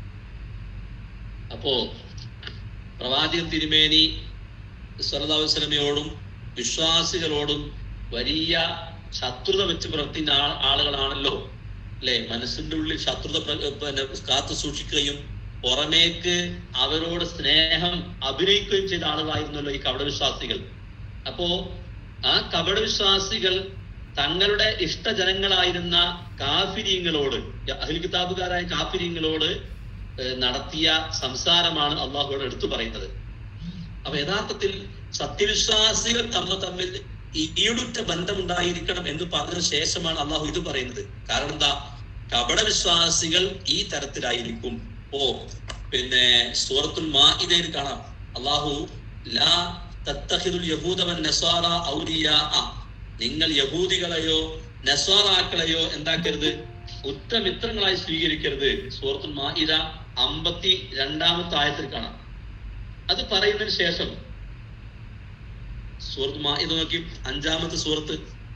അപ്പോ പ്രവാചകൻ തിരുമേനി സ്വല്ലല്ലാഹു അലൈഹി വസല്ലമയോടും വിശ്വാസികളോടും വലിയ ശത്രുത വെച്ച് പ്രവർത്തിക്കുന്ന ആളുകളാണല്ലോ, അല്ലെ? മനസ്സിന്റെ ഉള്ളിൽ ശത്രുത കാത്തു സൂക്ഷിക്കുകയും പുറമേക്ക് അവരോട് സ്നേഹം അഭിനയിക്കുകയും ചെയ്ത ആളുകളായിരുന്നല്ലോ ഈ കപടവിശ്വാസികൾ. അപ്പോ ആ കപടവിശ്വാസികൾ തങ്ങളുടെ ഇഷ്ടജനങ്ങളായിരുന്ന കാഫിരീങ്ങളോട്, അഹ്ലു കിതാബുകാരായ കാഫിരീങ്ങളോട് നടത്തിയ സംസാരമാണ് അള്ളാഹുവോട് എടുത്തു പറയുന്നത്. അപ്പൊ യഥാർത്ഥത്തിൽ സത്യവിശ്വാസികൾ തമ്മിൽ ഈടുറ്റ ബന്ധമുണ്ടായിരിക്കണം എന്ന് പറഞ്ഞതിന് ശേഷമാണ് അള്ളാഹു ഇത് പറയുന്നത്. കാരണം എന്താ? കപടവിശ്വാസികൾ ഈ തരത്തിലായിരിക്കും. പിന്നെ സൂറത്തുൽ മാഇദയിൽ കാണാം അള്ളാഹു ലാ തത്തഖിദുൽ യഹൂദ വൻ നസ്വാറ ഔലിയാ, നിങ്ങൾ യഹൂദികളെയോ നസ്വാറാക്കളെയോ എന്താക്കരുത്, ഉറ്റമിത്രങ്ങളായി സ്വീകരിക്കരുത്. സൂറത്തുൽ മാഇദ 52-ാമത്തെ ആയത്തിൽ കാണാം. അത് പറയുന്നതിന് ശേഷം സൂറത്തുൽ മാഇദ നോക്കി, 5-ാമത്തെ സൂറത്ത്,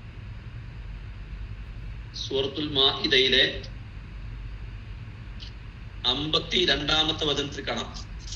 സൂറത്തുൽ മാഇദയിലെ 52-ാമത്തെ വചനത്തിൽ കാണാം.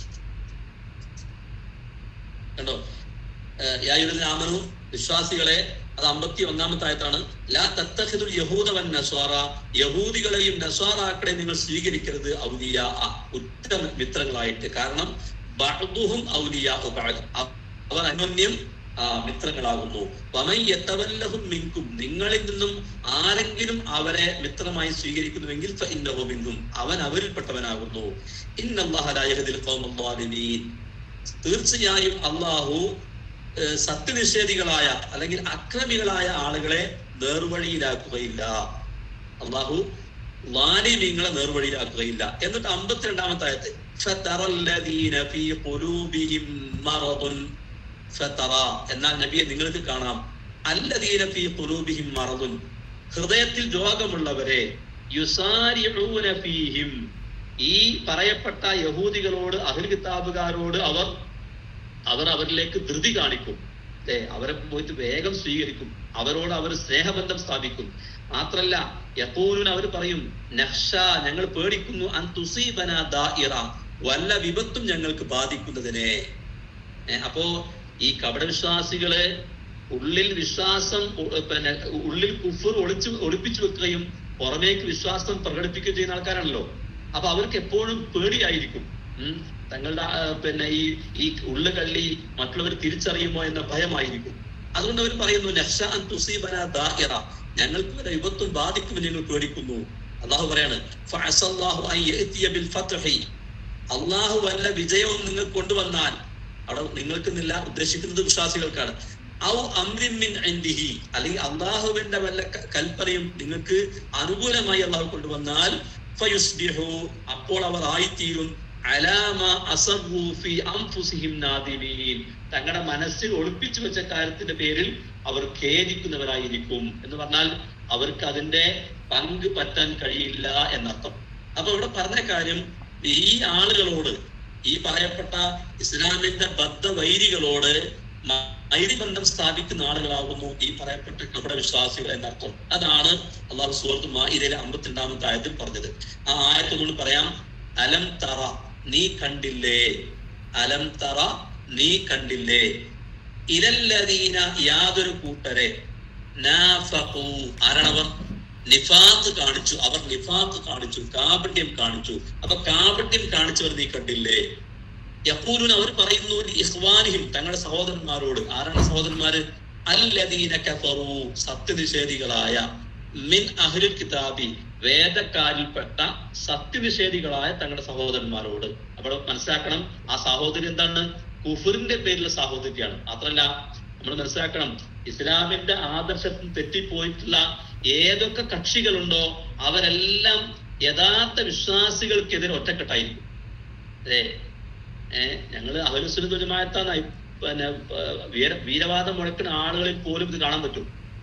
കണ്ടോ? യാ അയ്യുഹല്ലദീന ആമനൂ, വിശ്വാസികളെ, അത് 51-ാമത്തെ ആയത്താണ്. ലാ തത്തഖിദുൽ യഹൂദ വൻ നസ്വാറ, യഹൂദികളെയും നസ്വാറാക്കളെയും നിങ്ങൾ സ്വീകരിക്കരുത് ഔലിയാ, ഉറ്റ മിത്രങ്ങളായിട്ട്. കാരണം ബഅ്ദുഹും ഔലിയാഉ ബഅദ്, അവർ അന്യോന്യം മിത്രങ്ങളാകുന്നു. വമൻ യതവല്ലഹും മിൻകും, നിങ്ങളിൽ നിന്നും ആരെങ്കിലും അവരെ മിത്രമായി സ്വീകരിക്കുന്നുവെങ്കിൽ ഫഇന്നഹു മിൻഹും, അവൻ അവരിൽപ്പെട്ടവനാകുന്നു. ഇന്നല്ലാഹ ലാ യഹ്ദിൽ ഖൗമൽ ളാലിമീൻ, തീർച്ചയായും അല്ലാഹു സത്യനിഷേധികളായ അല്ലെങ്കിൽ അക്രമികളായ ആളുകളെ നേർവഴിയിലാക്കുകയില്ല. അല്ലാഹു ളാലിമീങ്ങളെ നേർവഴിയിലാക്കുകയില്ല. എന്നിട്ട് 52-ാമത്തെ ആയത്ത് ഫതറല്ലദീന ഫീ ഖുലൂബിഹിം മറദുൻ, ഫതറ എന്നാൽ നബിയെ നിങ്ങൾക്ക് കാണാം, അല്ലദീന ഫീ ഖുലൂബിഹിം മറദുൻ, ഹൃദയത്തിൽ രോഗമുള്ളവരെ, യുസാരിഊന ഫീഹിം, ഈ പറയപ്പെട്ട യഹൂദികളോട് അഹ്ലു കിതാബുകാരോട് അവർ അവരിലേക്ക് ധൃതി കാണിക്കും, അവരെ പോയിട്ട് വേഗം സ്വീകരിക്കും, അവരോട് അവർ സ്നേഹബന്ധം സ്ഥാപിക്കും. മാത്രല്ല യഖൂലുന, അവർ പറയും, നഖ്ഷ, ഞങ്ങൾ പേടിക്കുന്നു, അൻ തുസീബന ദാഇറ, വല്ല വിപത്തും ഞങ്ങൾക്ക് ബാധിക്കുന്നതിനെ. അപ്പോ ഈ കപടവിശ്വാസികളെ ഉള്ളിൽ വിശ്വാസം, ഉള്ളിൽ കുഫ്ർ ഒളിപ്പിച്ചു വെക്കുകയും പുറമേക്ക് വിശ്വാസം പ്രകടിപ്പിക്കുകയും ചെയ്യുന്ന ആൾക്കാരാണല്ലോ. അപ്പൊ അവർക്ക് എപ്പോഴും പേടിയായിരിക്കും. തങ്ങളുടെ പിന്നെ ഈ ഉള്ളുകള്ളി മറ്റുള്ളവർ തിരിച്ചറിയുമോ എന്ന ഭയമായിരിക്കും. അതുകൊണ്ട് അവർ പറയുന്നു നഖ്ശ അൻ തുസീബന ദാഇറ, ഞങ്ങൾക്ക് വല്ല വിപത്തും ബാധിക്കുമെന്ന് ഞങ്ങൾ പേടിക്കുന്നു. അള്ളാഹു പറയാണ് ഫഅസല്ലാഹു അൻ യഅതിയ ബിൽ ഫത്ഹി, അള്ളാഹു വല്ല വിജയവും നിങ്ങൾ കൊണ്ടുവന്നാൽ, അവിടെ നിങ്ങൾക്കെന്നില്ല ഉദ്ദേശിക്കുന്നത് വിശ്വാസികൾക്കാണ്. ഔ അംരിൻ മിൻ ഇൻദിഹി, അല്ലെങ്കിൽ അള്ളാഹുവിന്റെ വല്ല കൽപ്പനയും നിങ്ങൾക്ക് അനുകൂലമായി അള്ളാഹു കൊണ്ടുവന്നാൽ ഫയുസ്ബിഹു, അപ്പോൾ അവർ ആയിത്തീരും അലാമ അസറു ഫി അൻഫുസിഹിം നാദിമീൻ, തങ്ങളുടെ മനസ്സിൽ ഒളിപ്പിച്ചു വെച്ച കാര്യത്തിന്റെ പേരിൽ അവർ ഖേദിക്കുന്നവരായിരിക്കും എന്ന് പറഞ്ഞാൽ അവർക്ക് അതിന്റെ പങ്ക് പറ്റാൻ കഴിയില്ല എന്നർത്ഥം. അപ്പൊ ഇവിടെ പറഞ്ഞ കാര്യം, ഈ ആളുകളോട്, ഈ പറയപ്പെട്ട ഇസ്ലാമിന്റെ ബദ്ധവൈരികളോട് മൈത്രിബന്ധം സ്ഥാപിക്കുന്ന ആളുകളാകുന്നു ഈ പറയപ്പെട്ട കപട വിശ്വാസികൾ എന്നർത്ഥം. അതാണ് അള്ളാഹു സൂറത്ത് മാഇദയിലെ 52-ാമത്തെ ആയത്തിൽ പറഞ്ഞത്. ആ ആയത്ത് കൊണ്ട് പറയാം, അലം തറ, നീ കണ്ടില്ലേ, അലം തറ, നീ കണ്ടില്ലേ, ഇലല്ലദീന, യാതൊരു കൂട്ടരെ, നാഫഖു, ആരാണവർ, നിഫാഖ് കാണിച്ചു, അവർ നിഫാഖ് കാണിച്ചു, കാപട്യം കാണിച്ചു. അപ്പൊ കാപട്യം കാണിച്ചവർ നീ കണ്ടില്ലേ. യഖൂലുന, അവർ പറയുന്നു, ഇഖ്വാനിഹിം, തങ്ങളുടെ സഹോദരന്മാരോട്. ആരാണ് സഹോദരന്മാര്? അല്ലദീന കഫറു, സത്യനിഷേധികളായ, മിൻ അഹ്ലുൽ കിതാബി, വേദക്കാരിൽപ്പെട്ട സത്യനിഷേധികളായ തങ്ങളുടെ സഹോദരന്മാരോട്. അപ്പോൾ മനസ്സിലാക്കണം, ആ സഹോദരി എന്താണ്? കുഫറിന്റെ പേരിലുള്ള സഹോദരിയാണ്. മാത്രമല്ല നമ്മൾ മനസ്സിലാക്കണം, ഇസ്ലാമിന്റെ ആദർശത്തിൽ തെറ്റിപ്പോയിട്ടുള്ള ഏതൊക്കെ കക്ഷികളുണ്ടോ അവരെല്ലാം യഥാർത്ഥ വിശ്വാസികൾക്കെതിരെ ഒറ്റക്കെട്ടായിരിക്കും. അതെ, ഞങ്ങള് അഹ്ലുസ് സുന്നത്ത് വൽ ജമാഅത്താണ് പിന്നെ വീരവാദം മുഴക്കുന്ന ആളുകളിൽ പോലും ഇത് കാണാൻ പറ്റും.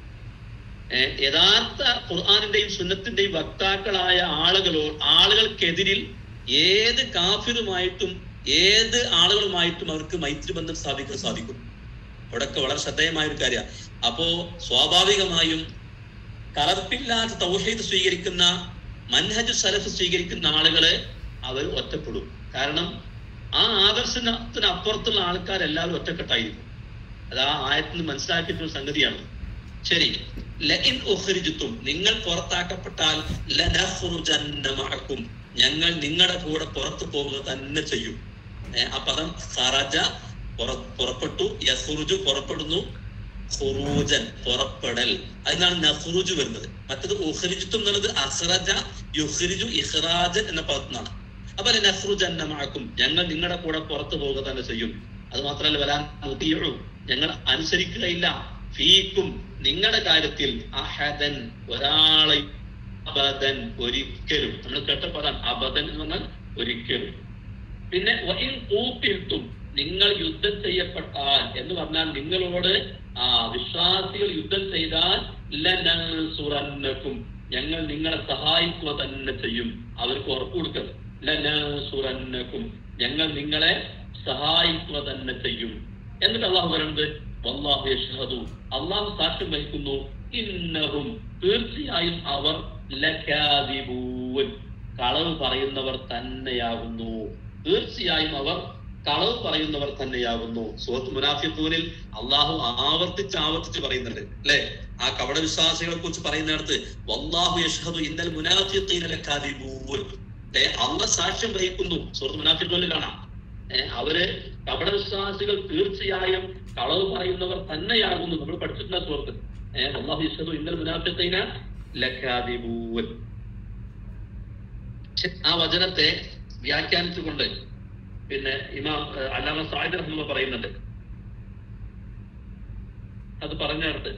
യഥാർത്ഥ ഖുർആനിന്റെയും സുന്നത്തിന്റെയും വക്താക്കളായ ആളുകൾക്കെതിരിൽ ഏത് കാഫിറുമായിട്ടും ഏത് ആളുകളുമായിട്ടും അവർക്ക് മൈത്രി ബന്ധം സ്ഥാപിക്കാൻ സാധിക്കും. അവിടെയൊക്കെ വളരെ ശ്രദ്ധേയമായ ഒരു കാര്യമാണ്. അപ്പോ സ്വാഭാവികമായും കലർപ്പില്ലാത്ത തൗഹീദ് സ്വീകരിക്കുന്ന, മൻഹജ് സലഫ് സ്വീകരിക്കുന്ന ആളുകളെ അവർ ഒറ്റപ്പെടും. കാരണം ആ ആദർശത്തിന് അപ്പുറത്തുള്ള ആൾക്കാരെല്ലാവരും ഒറ്റക്കെട്ടായിരിക്കും. അത് ആ ആയത്തിന് മനസ്സിലാക്കിയിട്ടുള്ള സംഗതിയാണ്. ശരി, ലഇൻ ഉഖ്രിജ്തും, നിങ്ങൾ പുറത്താക്കപ്പെട്ടാൽ ലനഖ്റുജന്ന മഅക്കും, ഞങ്ങൾ നിങ്ങളുടെ കൂടെ പുറത്തു പോകുക തന്നെ ചെയ്യും. ആ പദം ഖറജ, പുറപ്പെട്ടു, യഖ്റുജു പുറപ്പെടുന്നു, ഖുറൂജൻ പുറപ്പെടൽ, അതിനാണ് നഖ്റുജു വരുന്നത്. മറ്റത് ഉഖ്രിജ്തും എന്നുള്ളത് അഖ്റജ യുഖ്രിജു ഇഖ്റാജൻ എന്ന പദത്തിനാണ്. അപ്പൊ ലനഖ്റുജന്ന മഅക്കും, ഞങ്ങൾ നിങ്ങളുടെ കൂടെ പുറത്തു പോകുക തന്നെ ചെയ്യും. അത് മാത്രമല്ല, വലാ നുതീഉ, ഞങ്ങൾ അനുസരിക്കുകയില്ല, ഫീക്കും, നിങ്ങളുടെ കാര്യത്തിൽ, അഹദൻ, ഒരാളെ, അബദൻ, ഒരിക്കലും. നമ്മൾ കേട്ട പദം അബദൻ എന്ന് പറഞ്ഞാൽ ഒരിക്കലും. പിന്നെ വഇൻ ഖൂതിൽതും, നിങ്ങൾ യുദ്ധം ചെയ്യപ്പെട്ടാൽ എന്ന് പറഞ്ഞാൽ നിങ്ങളോട് വിശ്വാസികൾ യുദ്ധം ചെയ്താൽ ലനൻസുറന്നകും, ഞങ്ങൾ നിങ്ങളെ സഹായിക്കുക തന്നെ ചെയ്യും. അവർക്ക് ഉറപ്പ് കൊടുക്കുക, ലനൻസുറന്നകും, ഞങ്ങൾ നിങ്ങളെ സഹായിക്കുക തന്നെ ചെയ്യും. എന്നിട്ട് അള്ളാഹു പറയുന്നത് വല്ലാഹു യശ്ഹദു, അള്ളാഹു സാക്ഷ്യം വഹിക്കുന്നു, ഇന്നഹും, തീർച്ചയായും അവർ, ലകാദിബൂൻ, കളവ് പറയുന്നവർ തന്നെയാകുന്നു. തീർച്ചയായും അവർ കളവ് പറയുന്നവർ തന്നെയാകുന്നു. സൂറത്ത് മുനാഫിഖൂനിൽ അള്ളാഹു ആവർത്തിച്ച് പറയുന്നുണ്ട് അല്ലെ, ആ കപട വിശ്വാസികളെ കുറിച്ച് പറയുന്നിടത്ത് വല്ലാഹു യശ്ഹദു ഇന്നൽ മുനാഫിഖീന ലകാദിബൂൻ, അള്ളാഹു സാക്ഷ്യം വഹിക്കുന്നു. സൂറത്ത് മുനാഫിഖൂനിൽ കാണാം, അവര് കപട വിശ്വാസികൾ തീർച്ചയായും കളവ് പറയുന്നവർ തന്നെയാകുന്നു. നമ്മൾ പഠിച്ചിട്ടുള്ള സുഹൃത്ത്, അല്ലാഹു യശ്ഹദു ഇന്നൽ മുനാഫിഖീന ലകാദിബൂൻ. ആ വചനത്തെ വ്യാഖ്യാനിച്ചുകൊണ്ട് പിന്നെ ഇമാം അല്ലാമ സഅദി റഹ്മത്തുള്ളാഹി പറയുന്നുണ്ട്. അത് പറഞ്ഞിടത്ത്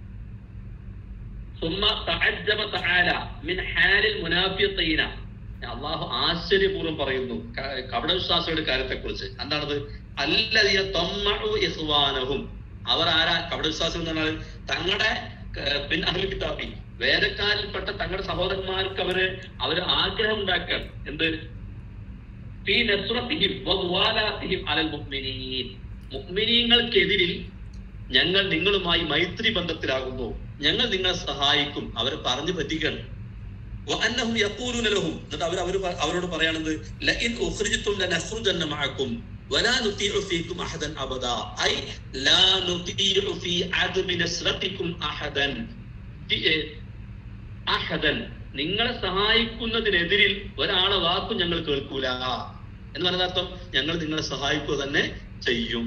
സുമ്മ തഅജ്ജബ തആല മിൻ ഹാലിൽ മുനാഫിഖീന, അള്ളാഹു ആശ്ചര്യപൂർവ്വം പറയുന്നു കപടവിശ്വാസികളുടെ കാര്യത്തെക്കുറിച്ച്. എന്താണത്? അല്ലദീന തമ്മഉ ഇഖ്വാനഹും, അവർ ആരാ? കപടവിശ്വാസികൾ എന്ന് പറഞ്ഞാൽ തങ്ങളുടെ പിന്നെ അഹ്ലുൽ കിതാബി, വേദക്കാരിൽപ്പെട്ട തങ്ങളുടെ സഹോദരന്മാർക്ക് അവര് ആഗ്രഹം ഉണ്ടാക്കാൻ എന്ത്? ഫീ നസ്റതിഹിം വമുവാലാതിഹിം അലൽ മുഅ്മിനീൻ, മുഅ്മിനീങ്ങൾക്കെതിരിൽ ഞങ്ങൾ നിങ്ങളുമായി മൈത്രി ബന്ധത്തിലാകുന്നു, ഞങ്ങൾ നിങ്ങളെ സഹായിക്കും. അവരെ പറഞ്ഞു പറ്റിക്കണം. വഅന്നഹും യഖൂലൂന ലഹും, എന്നിട്ട് അവരോട് പറയാണെന്ത്? ലഇൻ ഉഖ്രിജ്തും ലനഖ്റുജന്ന മഅക്കും വലാ നുതീഉ ഫീകും അഹദൻ അബദാ, ഐ ലാ നുതീഉ ഫീ അദ്മി നസ്റതികും അഹദൻ. നിങ്ങളെ സഹായിക്കുന്നതിനെതിരിൽ ഒരാളെ വാക്കും ഞങ്ങൾ കേൾക്കൂല എന്ന് പറഞ്ഞ അർത്ഥം ഞങ്ങൾ നിങ്ങളെ സഹായിക്കുക തന്നെ ചെയ്യും.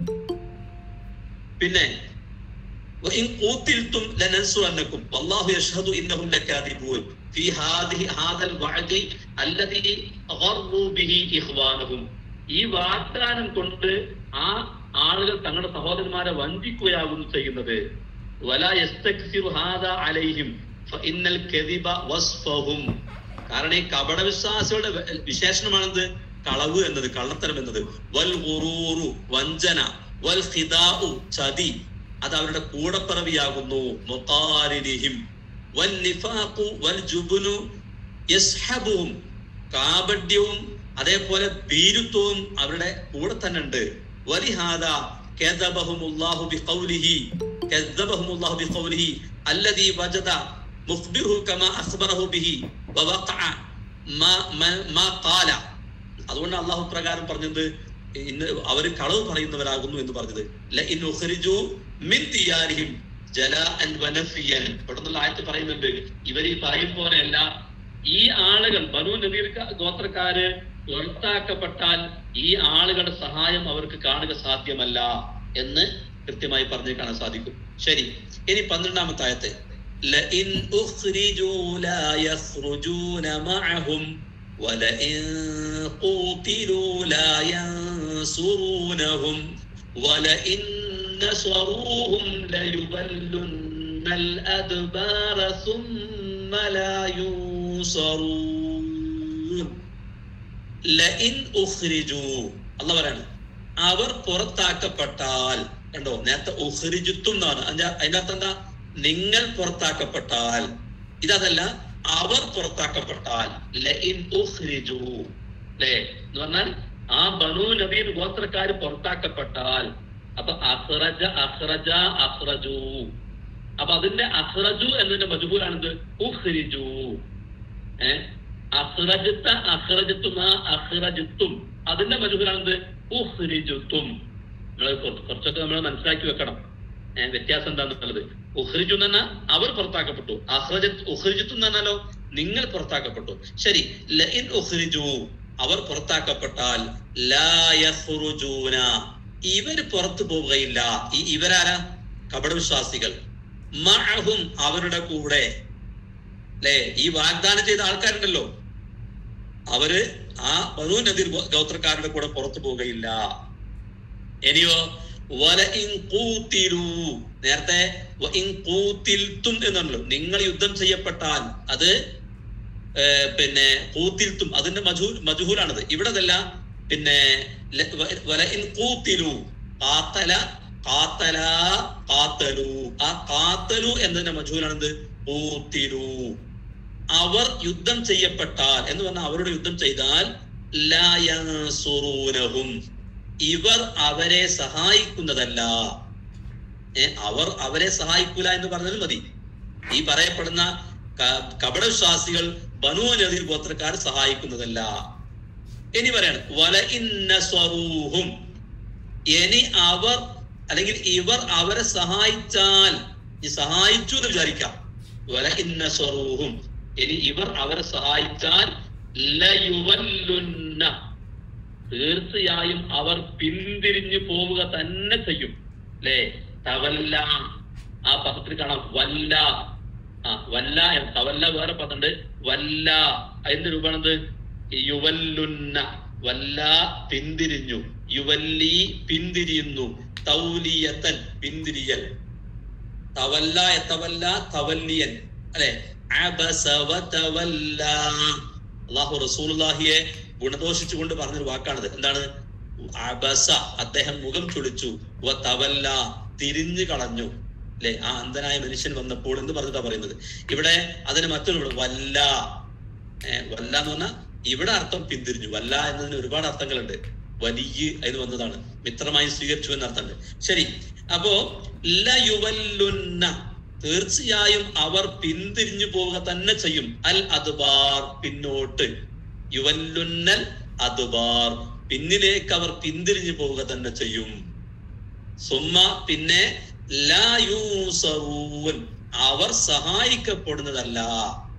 പിന്നെ ഈ വാഗ്ദാനം കൊണ്ട് ആ ആളുകൾ തങ്ങളുടെ സഹോദരന്മാരെ വഞ്ചിക്കുകയാകുന്നു ചെയ്യുന്നത്. കാരണം ഈ കപടവിശ്വാസികളുടെ വിശേഷണമാണെന്ത്? കളവ് എന്നത്, കള്ളത്തരം എന്നത്. വൽ ഗുറൂറു വഞ്ചന, വൽ ഖിദാഉ ചതി, അത് അവരുടെ കൂടപ്പിറവിയാകുന്നു. മുഖാരിനിഹിം വൽ നിഫാഖു വൽ ജുബ്നു യസ്ഹബുഹും, കാപട്യവും അതേപോലെ ഭീരുത്വവും അവരുടെ കൂടെ തന്നെ ഉണ്ട്. വലിഹാദ കദബഹുമുല്ലാഹു ബിഖൗലിഹി കദബഹുമുല്ലാഹു ബിഖൗലിഹി അല്ലദീ വജദ മുഖ്ബിറുഹു കമാ അഖ്ബറഹു ബിഹി വവഖഅ മാ ഖാല. അതുകൊണ്ട് അല്ലാഹു പ്രകാരം പറഞ്ഞത് ഇന്ന് അവർ കളവ് പറയുന്നവരാകുന്നു എന്ന് പറഞ്ഞത്. ലഇൻ ഉഖ്രിജു മിൻ ദിയാരിഹിം ജലാഅൻ വനഫിയൻ. തുടർന്നുള്ള ആയത്ത് പറയുന്നുണ്ട്, ഇവർ ഈ പറയും പോലെയല്ല, ഈ ആളുകൾ ബനൂ നദീർ ഗോത്രക്കാര് പുറത്താക്കപ്പെട്ടാൽ ഈ ആളുകളുടെ സഹായം അവർക്ക് കാണുക സാധ്യമല്ല എന്ന് കൃത്യമായി പറഞ്ഞു കാണാൻ സാധിക്കും. ശരി, ഇനി 12-ാമത്തെ ആയത്ത്. ലഇൻ ഉഖ്രിജു ലാ യഖ്റുജൂന മഅഹും വലഇൻ ഖൂതിലു ലാ യൻസുറൂനഹും വലഇൻ നസറൂഹും ലയുവല്ലുന്നൽ അദ്ബാറ സുമ്മ ലാ യുൻസറൂൻ. ലഇൻ ഉഖ്രിജു, അല്ലാഹു പറയാണ്, അവർ പുറത്താക്കപ്പെട്ടാൽ. കണ്ടോ, നേരത്തെ ഉഖ്രിജുത്തും എന്നാണ്, അതിന്റെ അർത്ഥം എന്താ? നിങ്ങൾ പുറത്താക്കപ്പെട്ടാൽ. ഇതല്ല, അവർ പുറത്താക്കപ്പെട്ടാൽ. ലഇൻ ഉഖ്രിജു, അല്ലേ എന്ന് പറഞ്ഞാൽ ആ ബനൂ നദീർ ഗോത്രക്കാര് പുറത്താക്കപ്പെട്ടാൽ. അപ്പൊ അഖ്റജ അഖ്റജ അഖ്റജു, അപ്പൊ അതിന്റെ അഖ്റജു എന്നതിന്റെ മജ്ഹൂലാണെന്ത്? ഉഖ്രിജു. അഖ്റജത അഖ്റജതുമ അഖ്റജതും, അതിന്റെ മജ്ഹൂലാണെന്ത്? ഉഖ്രിജുതും. നമ്മൾ കുറച്ചൊക്കെ നമ്മൾ മനസ്സിലാക്കി വെക്കണം വ്യത്യാസം എന്താണെന്നുള്ളത്. ഉഖ്രിജു എന്ന് പറഞ്ഞാൽ അവർ പുറത്താക്കപ്പെട്ടു, ഉഖ്രിജത്തു എന്ന് പറഞ്ഞാലോ നിങ്ങൾ പുറത്താക്കപ്പെട്ടു. ശരി, ലഇൻ ഉഖ്രിജു, അവർ പുറത്താക്കപ്പെട്ടാൽ, ലാ യഖ്റുജൂന, ഇവർ പുറത്തു പോവുകയില്ല. ഈ ഇവരാരാ? കപടവിശ്വാസികൾ. മഅഹും, അവരുടെ കൂടെ. അല്ലെ, ഈ വാഗ്ദാനം ചെയ്ത ആൾക്കാരുണ്ടല്ലോ, അവര് ആ ബനൂ നദീർ ഗോത്രക്കാരുടെ കൂടെ പുറത്തു പോവുകയില്ല. ഇനിയോ വലഇൻ ഖൂതിലു, നേരത്തെ വഇൻ ഖൂതിൽതും എന്നാണല്ലോ, നിങ്ങൾ യുദ്ധം ചെയ്യപ്പെട്ടാൽ. അത് പിന്നെ ഖൂതിൽതും അതിന്റെ മജ്ഹൂലാണത്. ഇവിടെ അതല്ല. പിന്നെ വലഇൻ ഖൂതിലു, ഖാതല ഖാതല ഖാതലു, ആ ഖാതലു എന്നതിന്റെ മജ്ഹൂലാണത് ഖൂതിലു. അവർ യുദ്ധം ചെയ്യപ്പെട്ടാൽ എന്ന് പറഞ്ഞാൽ അവരോട് യുദ്ധം ചെയ്താൽ, ലാ യൻസുറൂനഹും, ഇവർ അവരെ സഹായിക്കുന്നതല്ല. അവർ അവരെ സഹായിക്കൂല എന്ന് പറഞ്ഞാലും മതി. ഈ പറയപ്പെടുന്ന കപടവിശ്വാസികൾ ബനൂ നദീർ ഗോത്രക്കാർ സഹായിക്കുന്നതല്ല. ഇനി പറയാണ് വലഇൻ നസറൂഹും, ഇനി അവർ അല്ലെങ്കിൽ ഇവർ അവരെ സഹായിച്ചാൽ, ഈ സഹായിച്ചു എന്ന് വിചാരിക്കാം. വലഇൻ നസറൂഹും, ഇനി ഇവർ അവരെ സഹായിച്ചാൽ, ലയുവല്ലുന്ന, തീർച്ചയായും അവർ പിന്തിരിഞ്ഞു പോവുക തന്നെ ചെയ്യും. അല്ലേ, തവല്ല, ആ പദത്തിൽ കാണാം വല്ല. വല്ല, തവല്ല വേറെ പദമുണ്ട്, വല്ല അതിന്റെ രൂപമാണത് യുവല്ലുന്ന. വല്ല പിന്തിരിഞ്ഞു, യുവല്ലി പിന്തിരിയുന്നു, തൗലിയത്തൻ പിന്തിരിയൽ, തവല്ല യതവല്ല തവല്ലിയൻ. അല്ലെ, അബസ വതവല്ല. അല്ലാഹു റസൂലുള്ളാഹിയെ ഗുണദോഷിച്ചുകൊണ്ട് പറഞ്ഞൊരു വാക്കാണിത്. എന്താണ്? അബസ, അദ്ദേഹം മുഖം ചുളിച്ചു, വതവല്ല, തിരിഞ്ഞു കളഞ്ഞു. അല്ലെ, ആ അന്ധനായ മനുഷ്യൻ വന്നപ്പോൾ എന്ന് പറഞ്ഞിട്ടാ പറയുന്നത്. ഇവിടെ അതിന് മറ്റൊരു വല്ല. വല്ല എന്ന് പറഞ്ഞാൽ ഇവിടെ അർത്ഥം പിന്തിരിഞ്ഞു. വല്ല എന്നതിന് ഒരുപാട് അർത്ഥങ്ങളുണ്ട്. വലിയ അതിന് വന്നതാണ്, മിത്രമായി സ്വീകരിച്ചു എന്ന അർത്ഥമുണ്ട്. ശരി, അപ്പോ ലയുവല്ലുന്ന, തീർച്ചയായും അവർ പിന്തിരിഞ്ഞു പോവുക തന്നെ ചെയ്യും. അൽ അദ്ബാർ, പിന്നോട്ട്. യുവല്ലുന്നൽ അദ്ബാർ, പിന്നിലേക്ക് അവർ പിന്തിരിഞ്ഞു പോവുക തന്നെ ചെയ്യും. സുമ്മ, പിന്നെ ലാ യൂസറൂൻ, അവർ സഹായിക്കപ്പെടുന്നതല്ല.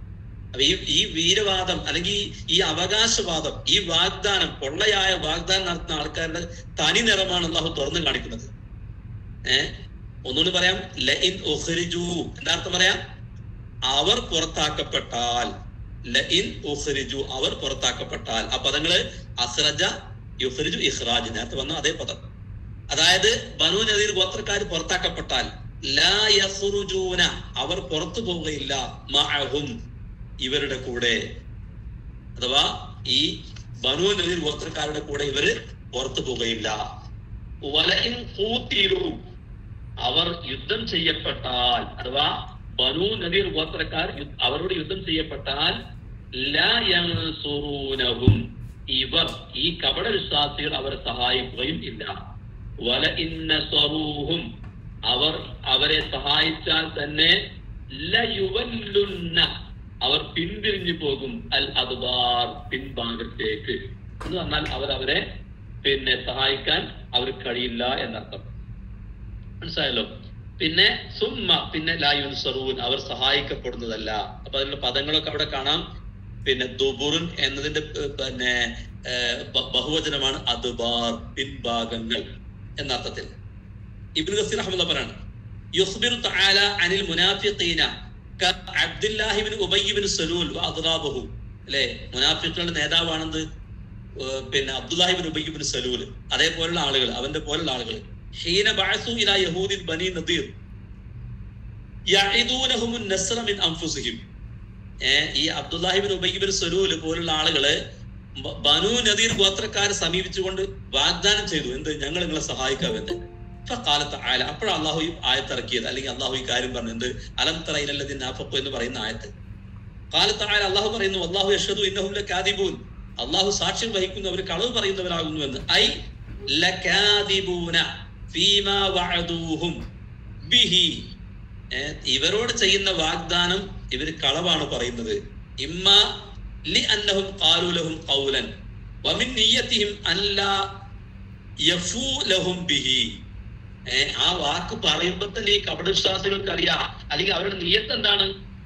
അപ്പൊ ഈ വീരവാദം അല്ലെങ്കിൽ ഈ അവകാശവാദം, ഈ വാഗ്ദാനം, പൊള്ളയായ വാഗ്ദാനം നടത്തുന്ന ആൾക്കാരുടെ തനി നിറമാണ് അല്ലാഹു തുറന്നു കാണിക്കുന്നത്. ഒന്നുകൂടി പറയാം, ലഇൻ ഉഖ്രിജൂ, എന്താർത്ഥം പറയാം? അവർ പുറത്താക്കപ്പെട്ടാൽ. ലഇൻ ഉഖ്രിജൂ, അവർ പുറത്താക്കപ്പെട്ടാൽ. ആ പദങ്ങള് അഖ്റജ, യുഖ്രിജു, ഇഖ്റാജ്, നേരത്തെ വന്ന അതേ പദം. അതായത് ബനൂ നദീർ ഗോത്രക്കാർ പുറത്താക്കപ്പെട്ടാൽ ലാ യഖ്റുജൂന, അവർ പുറത്തു പോവുകയില്ല, മഅഹും, ഇവരുടെ കൂടെ. അഥവാ ഈ ബനൂ നദീർ ഗോത്രക്കാരുടെ കൂടെ ഇവര് പുറത്തു പോവുകയില്ല. വലഇൻ ഖൂതിലു, അവർ യുദ്ധം ചെയ്യപ്പെട്ടാൽ, അഥവാ ബനൂ നദീർ ഗോത്രക്കാർ അവരോട് യുദ്ധം ചെയ്യപ്പെട്ടാൽ ലാ യൻസുറൂനഹും, ഇവർ ഈ കപട വിശ്വാസികൾ അവരെ സഹായിക്കുകയും ഇല്ല. വലഇൻ നസറൂഹും, അവർ അവരെ സഹായിച്ചാൽ തന്നെ ലയുവല്ലുന്ന, അവർ പിന്തിരിഞ്ഞു പോകും, അൽ അദ്ബാർ, പിൻഭാഗത്തേക്ക് എന്ന് പറഞ്ഞാൽ അവരെ പിന്നെ സഹായിക്കാൻ അവർക്ക് കഴിയില്ല എന്നർത്ഥം. മനസ്സിലായല്ലോ? പിന്നെ സുമ്മ, പിന്നെ ലാ യുൻസറൂൻ, അവർ സഹായിക്കപ്പെടുന്നതല്ല. അപ്പൊ അതിലുള്ള പദങ്ങളൊക്കെ അവിടെ കാണാം. പിന്നെ ദുബുറുൻ എന്നതിന്റെ പിന്നെ ബഹുവചനമാണ് അദ്ബാർ, പിൻഭാഗങ്ങൾ എന്നർത്ഥത്തിൽ. ഇബ്നു കസീർ റഹ്മത്തുള്ളാഹി പറയാണ്, യുഖ്ബിറു തആല അനിൽ മുനാഫിഖീന കഅബ്ദുല്ലാഹി ഇബ്നു ഉബയ്യ് ഇബ്നു സലൂൽ വഅദ്റാബഹു. അല്ലേ, മുനാഫിഖുകളുടെ നേതാവാണെന്ന് പിന്നെ അബ്ദുല്ലാഹി ഇബ്നു ഉബയ്യ് ഇബ്നു സലൂൽ, അതേപോലുള്ള ആളുകൾ, അവന്റെ പോലുള്ള ആളുകൾ ഹീന ബഅസു ഇലാ യഹൂദി ബനി നദീർ യഇദൂനഹും അൻ-നസ്റ മിൻ അൻഫുസിഹിം. ഈ അബ്ദുല്ലാഹി ഇബ്നു ഉബയ്യ് ഇബ്നു സലൂൽ പോലുള്ള ആളുകള് ബനൂ നദീർ ഗോത്രക്കാരെ സമീപിച്ചുകൊണ്ട് വാഗ്ദാനം ചെയ്തു, എന്ത്? ഞങ്ങൾ നിങ്ങളെ സഹായിക്കാമെന്ന്. കാലത്ത് ആയ അപ്പോഴാണ് അള്ളാഹു ഈ ആയത്തിറക്കിയത്, അല്ലെങ്കിൽ അള്ളാഹു ഈ കാര്യം പറഞ്ഞു, എന്ത്? അലം തറ ഇലല്ലദീന നാഫഖു എന്ന് പറയുന്ന ആയത്ത്. കാലത്ത് ആയ അള്ളാഹു പറയുന്നു, അല്ലാഹു യഷ്ഹദു ഇന്നഹും ലകാദിബൂൻ, അള്ളാഹു സാക്ഷ്യം വഹിക്കുന്നു, അവർ കളവ് പറയുന്നവരാകുന്നു എന്ന്. ഐ ലകാദിബൂന ഫീമാ വഅദൂഹും ബിഹി, ഇവരോട് ചെയ്യുന്ന വാഗ്ദാനം ഇവർ കളവാണ് പറയുന്നത്. ഇമ്മാ ലി അന്നഹും ഖാലു ലഹും ഖൗലൻ വമിൻ നിയ്യതിഹിം അല്ലാ യഫൂ ലഹും ബിഹി. ആ വാക്ക് പറയുമ്പോൾ തന്നെ ഈ കപടവിശ്വാസികൾക്ക് അറിയാം, അല്ലെങ്കിൽ അവരുടെ നിയ്യത്ത് എന്താണ്?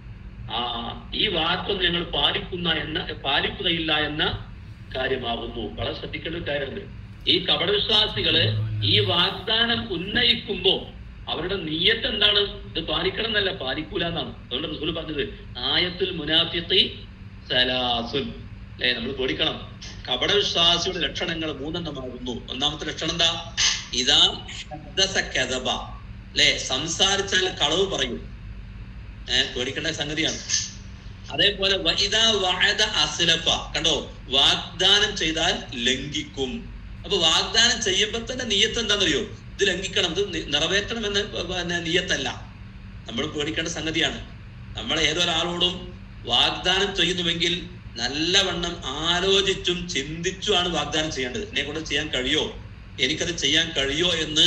ഈ വാക്കൊന്നും ഞങ്ങൾ പാലിക്കുകയില്ല എന്ന കാര്യമാകുന്നു. വളരെ ശ്രദ്ധിക്കേണ്ട ഒരു കാര്യമുണ്ട്. ഈ കപടവിശ്വാസികള് ഈ വാഗ്ദാനം ഉന്നയിക്കുമ്പോ അവരുടെ നിയ്യത്ത് എന്താണ്? ഇത് പാലിക്കണം എന്നല്ല, പാലിക്കൂല എന്നാണ്. അതുകൊണ്ട് റസൂൽ പറഞ്ഞത് ആയത്തുൽ മുനാഫിഖി സലാസുൻ. അല്ലെ, നമ്മൾ പേടിക്കണം. കപടവിശ്വാസിയുടെ ലക്ഷണങ്ങൾ 3 ഒന്നാമത്തെ ലക്ഷണം എന്താ? ഇതാ ഹദ്ദസ കദബ, അല്ലെ, സംസാരിച്ചാൽ കളവ് പറയും. പേടിക്കേണ്ട സംഗതിയാണ്. അതേപോലെ വഇദാ വഅദ അസ്ലഫ, കണ്ടോ, വാഗ്ദാനം ചെയ്താൽ ലംഘിക്കും. അപ്പൊ വാഗ്ദാനം ചെയ്യുമ്പോൾ തന്നെ നിയ്യത്ത് എന്താണെന്നറിയോ? ഇത് ലംഘിക്കണം, ഇത് നിറവേറ്റണം എന്ന നിയ്യത്തല്ല. നമ്മൾ പേടിക്കേണ്ട സംഗതിയാണ്. നമ്മൾ ഏതൊരാളോടും വാഗ്ദാനം ചെയ്യുന്നുവെങ്കിൽ നല്ലവണ്ണം ആലോചിച്ചും ചിന്തിച്ചുമാണ് വാഗ്ദാനം ചെയ്യേണ്ടത്. എന്നെ കൊണ്ട് ചെയ്യാൻ കഴിയോ, എനിക്കത് ചെയ്യാൻ കഴിയോ എന്ന്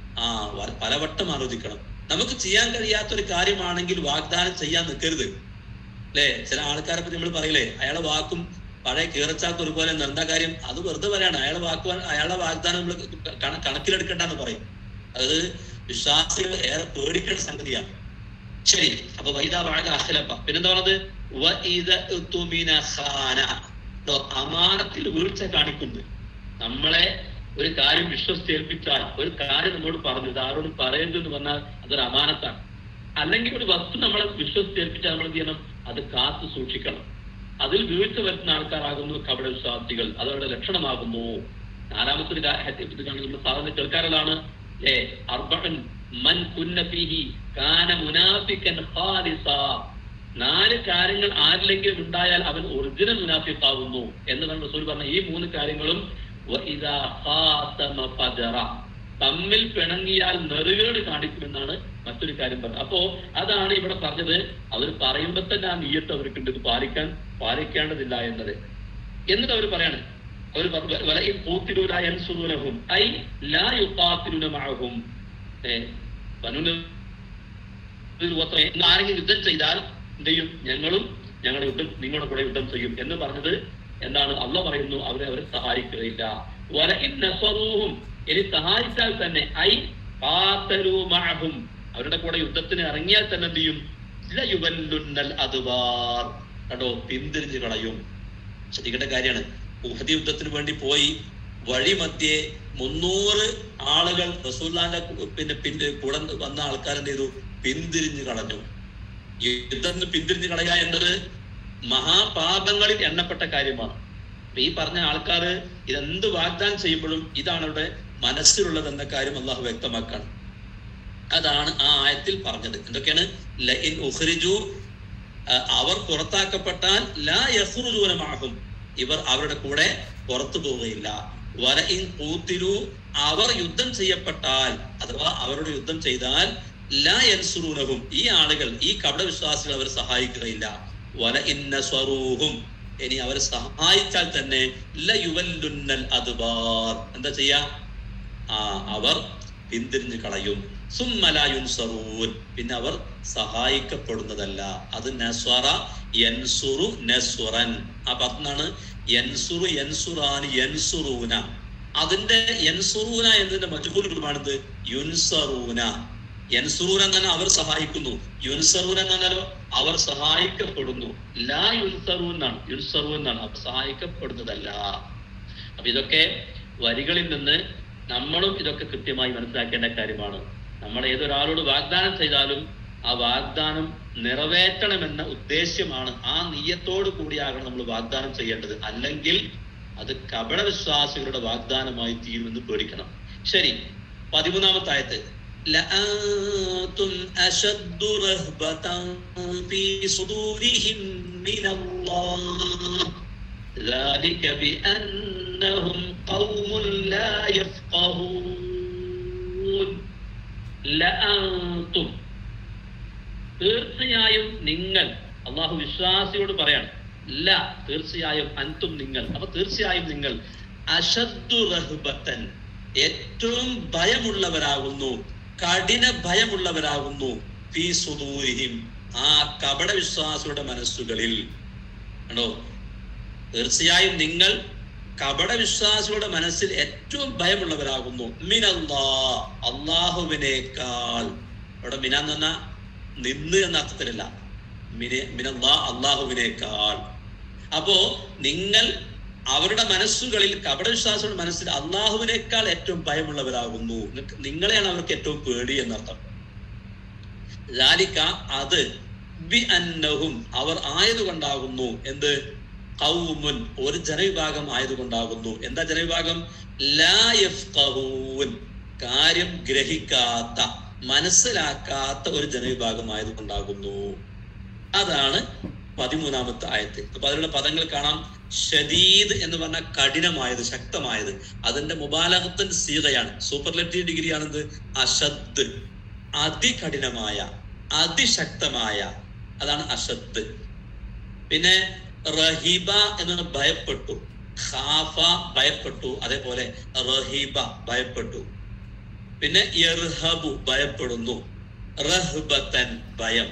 പലവട്ടം ആലോചിക്കണം. നമുക്ക് ചെയ്യാൻ കഴിയാത്തൊരു കാര്യമാണെങ്കിൽ വാഗ്ദാനം ചെയ്യാൻ നിൽക്കരുത്. അല്ലെ, ചില ആൾക്കാരെ പറ്റി നമ്മൾ പറയില്ലേ, അയാളെ വാക്കും പഴയ കീറച്ചാക്ക് ഒരുപോലെ. എന്താ കാര്യം? അത് വെറുതെ പറയാണ്. അയാളുടെ വാഗ്ദാനം നമ്മൾ കണക്കിലെടുക്കണ്ടെന്ന് പറയും. അത് വിശ്വാസികൾ ഏറെ പേടിക്കേണ്ട സംഗതിയാണ്. ശരി, അപ്പൊ വൈദാ വഅദ അഖ്ലഫ. പിന്നെന്താ പറഞ്ഞത്? വഇദ ഉതുമിന ഖാന, അമാനത്തിൽ വീഴ്ച കാണിക്കുന്നു. നമ്മളെ ഒരു കാര്യം വിശ്വസിച്ചേൽപ്പിച്ചാൽ, ഒരു കാര്യം നമ്മോട് പറഞ്ഞു, ഇത് ആരോടും പറയരുതെന്ന് പറഞ്ഞാൽ അതൊരു അമാനത്താണ്. അല്ലെങ്കിൽ ഒരു വസ്തു നമ്മളെ വിശ്വസിച്ചേൽപ്പിച്ചാൽ നമ്മൾ എന്ത് ചെയ്യണം? അത് കാത്തു സൂക്ഷിക്കണം. അതിൽ വീഴ്ച വരുത്തുന്ന ആൾക്കാരാകുന്നു കപടവിശ്വാസികൾ. അതവരുടെ ലക്ഷണമാകുന്നു. 4-ാമത്തെ ഇത് നമ്മൾ സാധാരണ കേൾക്കാറുള്ളതാണ്. അർബഅൻ മൻ കുന്ന ഫീഹി കാന മുനാഫിഖൻ ഖാലിസാ. 4 കാര്യങ്ങൾ ആരിലെങ്കിലും ഉണ്ടായാൽ അവൻ ഒറിജിനൽ മുനാഫിഖാകുന്നു എന്ന് റസൂൽ പറഞ്ഞ ഈ 3 കാര്യങ്ങളും വഇദാ ഖാതമ ഫജറ, തമ്മിൽ പിണങ്ങിയാൽ നെറുകേട് കാണിക്കുമെന്നാണ് മറ്റൊരു കാര്യം പറഞ്ഞത്. അപ്പോ അതാണ് ഇവിടെ പറഞ്ഞത്. അവർ പറയുമ്പോൾ തന്നെ ആ നിയ്യത്ത് അവർക്കുണ്ട്, ഇത് പാലിക്കേണ്ടതില്ല എന്നത്. എന്നിട്ട് അവർ പറയാണ്, അവർ വലഇൻ ഖൂതിലൂ ലാ യൻസുറൂനഹും ഐ ലാ യുഖാതിലൂന മഅഹും. ആരെങ്കിലും യുദ്ധം ചെയ്താൽ എന്ത് ചെയ്യും? ഞങ്ങളുടെ യുദ്ധം നിങ്ങളുടെ കൂടെ യുദ്ധം ചെയ്യും എന്ന് പറഞ്ഞത് എന്താണ്? അള്ളാഹ് പറയുന്നു അവരെ സഹായിക്കുകയില്ല. വലഇൻ നസറൂഹും, ഇനി സഹായിച്ചാൽ തന്നെ ഐ ഖാതലൂ മഅഹും, അവരുടെ കൂടെ യുദ്ധത്തിന് ഇറങ്ങിയാൽ തന്നെ എന്ത് ചെയ്യും? ലയുവല്ലുന്നൽ അദ്ബാർ, കണ്ടോ പിന്തിരിഞ്ഞു കളയും. ശ്രദ്ധിക്കേണ്ട കാര്യമാണ്. ഉഹദ് യുദ്ധത്തിന് വേണ്ടി പോയി വഴി മധ്യേ 300 ആളുകൾ റസൂലുള്ളാഹിന്റെ പിന്നെ കൂടെ വന്ന ആൾക്കാരെന്ത് ചെയ്തു? പിന്തിരിഞ്ഞു കളഞ്ഞു. യുദ്ധത്തിന് പിന്തിരിഞ്ഞു കളയുക എന്നത് മഹാപാപങ്ങളിൽ എണ്ണപ്പെട്ട കാര്യമാണ്. ഈ പറഞ്ഞ ആൾക്കാർ ഇതെന്ത് വാഗ്ദാനം ചെയ്യുമ്പോഴും ഇതാണ് അവരുടെ മനസ്സിലുള്ളത് എന്ന കാര്യം അള്ളാഹു വ്യക്തമാക്കാണ്. അതാണ് ആ ആയത്തിൽ പറഞ്ഞത്. എന്തൊക്കെയാണ്? ലഇൻ ഉഖ്രിജു, അവർ പുറത്താക്കപ്പെട്ടാൽ ലാ യഖ്റുജൂന മഅഹും, ഇവർ അവരുടെ കൂടെ പുറത്തു പോവുകയില്ല. വലഇൻ ഖൂതിലു, അവർ യുദ്ധം ചെയ്യപ്പെട്ടാൽ അഥവാ അവരോട് യുദ്ധം ചെയ്താൽ ലാ യൻസുറൂനഹും, ഈ ആളുകൾ ഈ കപടവിശ്വാസികൾ അവർ സഹായിക്കുകയില്ല. വലഇൻ നസറൂഹും, ഇനി അവരെ സഹായിച്ചാൽ തന്നെ ലയുവല്ലുന്നൽ അദ്ബാർ, എന്താ ചെയ്യാ? അവർ പിന്തിരിഞ്ഞു കളയും. സുമ്മ ലാ യുൻസറൂൻ, പിന്നെ അവർ സഹായിക്കപ്പെടുന്നതല്ല. അത് നസ്വറ യൻസുറു നസ്റൻ, ആ പദമാണ് യൻസുറു യൻസുറാനി യൻസുറൂന. അതിന്റെ യൻസുറൂന എന്നതിന്റെ മജ്ഹൂൽ രൂപമാണിത് യുൻസറൂന. യൻസുറൂന എന്ന് പറഞ്ഞാൽ അവർ സഹായിക്കുന്നു, യുൻസറൂന എന്ന് പറഞ്ഞാലോ അവർ സഹായിക്കപ്പെടുന്നു. ലാ യുൻസറൂൻ എന്നാണ്, യുൻസറൂൻ എന്നാണ്, അവർ സഹായിക്കപ്പെടുന്നതല്ല. അപ്പൊ ഇതൊക്കെ വരികളിൽ നിന്ന് നമ്മളും ഇതൊക്കെ കൃത്യമായി മനസ്സിലാക്കേണ്ട കാര്യമാണ്. നമ്മൾ ഏതൊരാളോട് വാഗ്ദാനം ചെയ്താലും ആ വാഗ്ദാനം നിറവേറ്റണമെന്ന ഉദ്ദേശ്യമാണ്, ആ നിയ്യത്തോടു കൂടിയാകണം നമ്മൾ വാഗ്ദാനം ചെയ്യേണ്ടത്. അല്ലെങ്കിൽ അത് കപട വിശ്വാസികളുടെ വാഗ്ദാനമായി തീരുമെന്ന് പേടിക്കണം. ശരി, 13-ാമത്തെ ആയത്ത്, ലഅൻതും അശദ്ദു റഹ്ബതൻ ഫീ സുദൂരിഹിം മിനല്ലാഹ് ذلك بأنهم قوم لا يفقهون. ലഅൻതും, തീർച്ചയായും നിങ്ങൾ, അള്ളാഹു വിശ്വാസിയോട് പറയാണ്, ല തീർച്ചയായും, അൻതും നിങ്ങൾ, അപ്പൊ തീർച്ചയായും നിങ്ങൾ, അശദ്ദു റഹ്ബതൻ ഏറ്റവും ഭയമുള്ളവരാകുന്നു, കഠിന ഭയമുള്ളവരാകുന്നു, ഫീ സുദൂരിഹിം ആ കപട വിശ്വാസിയുടെ മനസ്സുകളിൽ. ആണോ? തീർച്ചയായും നിങ്ങൾ കപട വിശ്വാസികളുടെ മനസ്സിൽ ഏറ്റവും ഭയമുള്ളവരാകുന്നു. മിനല്ലാഹ്, അള്ളാഹുവിനേക്കാൾ. അവിടെ മിന എന്ന് പറഞ്ഞാൽ നിന്ന് എന്ന അർത്ഥത്തിലല്ല, മിനല്ലാഹ് അള്ളാഹുവിനേക്കാൾ. അപ്പോ നിങ്ങൾ അവരുടെ മനസ്സുകളിൽ, കപട വിശ്വാസികളുടെ മനസ്സിൽ അള്ളാഹുവിനേക്കാൾ ഏറ്റവും ഭയമുള്ളവരാകുന്നു. നിങ്ങളെയാണ് അവർക്ക് ഏറ്റവും പേടി എന്നർത്ഥം. ذَلِكَ അത് ബി അന്നഹും അവർ ആയതുകൊണ്ടാകുന്നു. എന്ത്? ഖൗമുൻ ഒരു ജനവിഭാഗം ആയതുകൊണ്ടാകുന്നു. എന്താ ജനവിഭാഗം? ലാ യഫ്ഖഹൂൻ കാര്യം ഗ്രഹിക്കാത്ത, മനസ്സിലാക്കാത്ത ഒരു ജനവിഭാഗം ആയതുകൊണ്ടാകുന്നു. അതാണ് 13-ാമത്തെ ആയത്ത്. അപ്പൊ അതിലുള്ള പദങ്ങൾ കാണാം. ഷദീദ് എന്ന് പറഞ്ഞാൽ കഠിനമായത്, ശക്തമായത്. അതിന്റെ മുബാലഗത്തിന്റെ സീഗയാണ്, സൂപ്പർലെറ്റീവ് ഡിഗ്രിയാണെന്ത്? അശദ്, അതികഠിനമായ, അതിശക്തമായ, അതാണ് അശദ്. പിന്നെ റഹിബ എന്നത് ഭയപ്പെട്ടു, ഖാഫ ഭയപ്പെട്ടു, അതേപോലെ റഹിബ ഭയപ്പെട്ടു. പിന്നെ യർഹബു ഭയപ്പെടുന്നു, റഹ്ബതൻ ഭയം.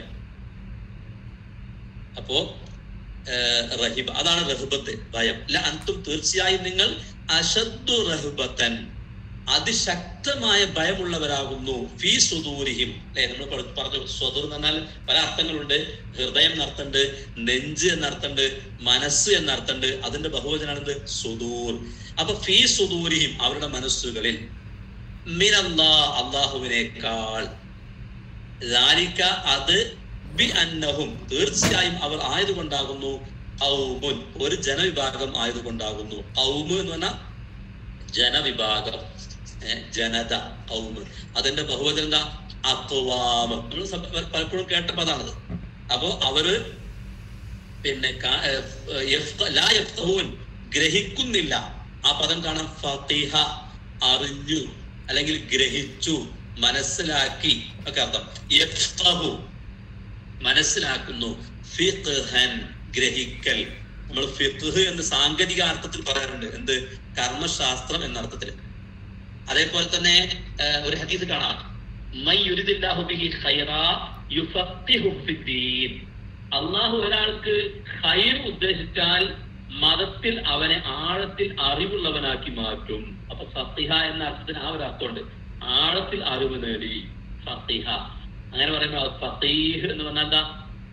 അപ്പോ റഹിബ അതാണ് റഹ്ബത്ത്, ഭയം. ലഅൻതും തീർച്ചയായും നിങ്ങൾ, അശദ്ദു റഹ്ബതൻ അതിശക്തമായ ഭയമുള്ളവരാകുന്നു, ഫീ സുദൂരിഹിം. അല്ലെ, നമ്മൾ പറഞ്ഞു സ്വദൂർ എന്ന് പറഞ്ഞാൽ പല അർത്ഥങ്ങളുണ്ട്. ഹൃദയം എന്നർത്ഥമുണ്ട്, നെഞ്ച് എന്നർത്ഥമുണ്ട്, മനസ്സ് എന്നർത്ഥമുണ്ട്. അതിന്റെ ബഹുവചനാണെന്ത്? സുദൂർ. അപ്പൊ ഫീ സുദൂരിഹിം അവരുടെ മനസ്സുകളിൽ, മിനല്ലാഹ് അള്ളാഹുവിനേക്കാൾ, ذَلِكَ അത് ബി അന്നഹും തീർച്ചയായും അവർ ആയതുകൊണ്ടാകുന്നു, ഖൗമുൻ ഒരു ജനവിഭാഗം ആയതുകൊണ്ടാകുന്നു. ഖൗമ് എന്ന് പറഞ്ഞാൽ ജനവിഭാഗം, ജനത, ഖൗമ്. അതിന്റെ ബഹുവചനം എന്താ? അഖ്വാമ്. നമ്മൾ പലപ്പോഴും കേട്ട പദാണത്. അപ്പോ അവര് പിന്നെ ലാ യഫ്ഖഹൂൻ ഗ്രഹിക്കുന്നില്ല. ആ പദം കാണാം, ഫഖിഹ അറിഞ്ഞു, അല്ലെങ്കിൽ ഗ്രഹിച്ചു, മനസ്സിലാക്കി ഒക്കെ അർത്ഥം. യഫ്ഖഹു മനസ്സിലാക്കുന്നു, ഫിഖ്ഹൻ ഗ്രഹിക്കൽ. നമ്മൾ ഫിഖ്ഹ് എന്ന് സാങ്കേതിക അർത്ഥത്തിൽ പറയാറുണ്ട്. എന്ത്? കർമ്മശാസ്ത്രം എന്ന അർത്ഥത്തിൽ. അതേപോലെ തന്നെ ഒരു ഹദീസ് കാണാം, മൻ യുരിദില്ലാഹു ബിഹി ഖൈറാ യുഫഖിഹു ഫിദ്ദീൻ. അല്ലാഹു ഒരാൾക്ക് ഖൈർ ഉദ്ദേശിച്ചാൽ മതത്തിൽ അവനെ ആഴത്തിൽ അറിവുള്ളവനാക്കി മാറ്റും. അപ്പൊ ഫഖിഹ എന്ന അർത്ഥത്തിന് ആ ഒരു അർത്ഥമുണ്ട്, ആഴത്തിൽ അറിവ് നേടി, ഫഖിഹ. അങ്ങനെ പറയുമ്പോൾ ഫഖീഹ് എന്ന് പറഞ്ഞാൽ എന്താ?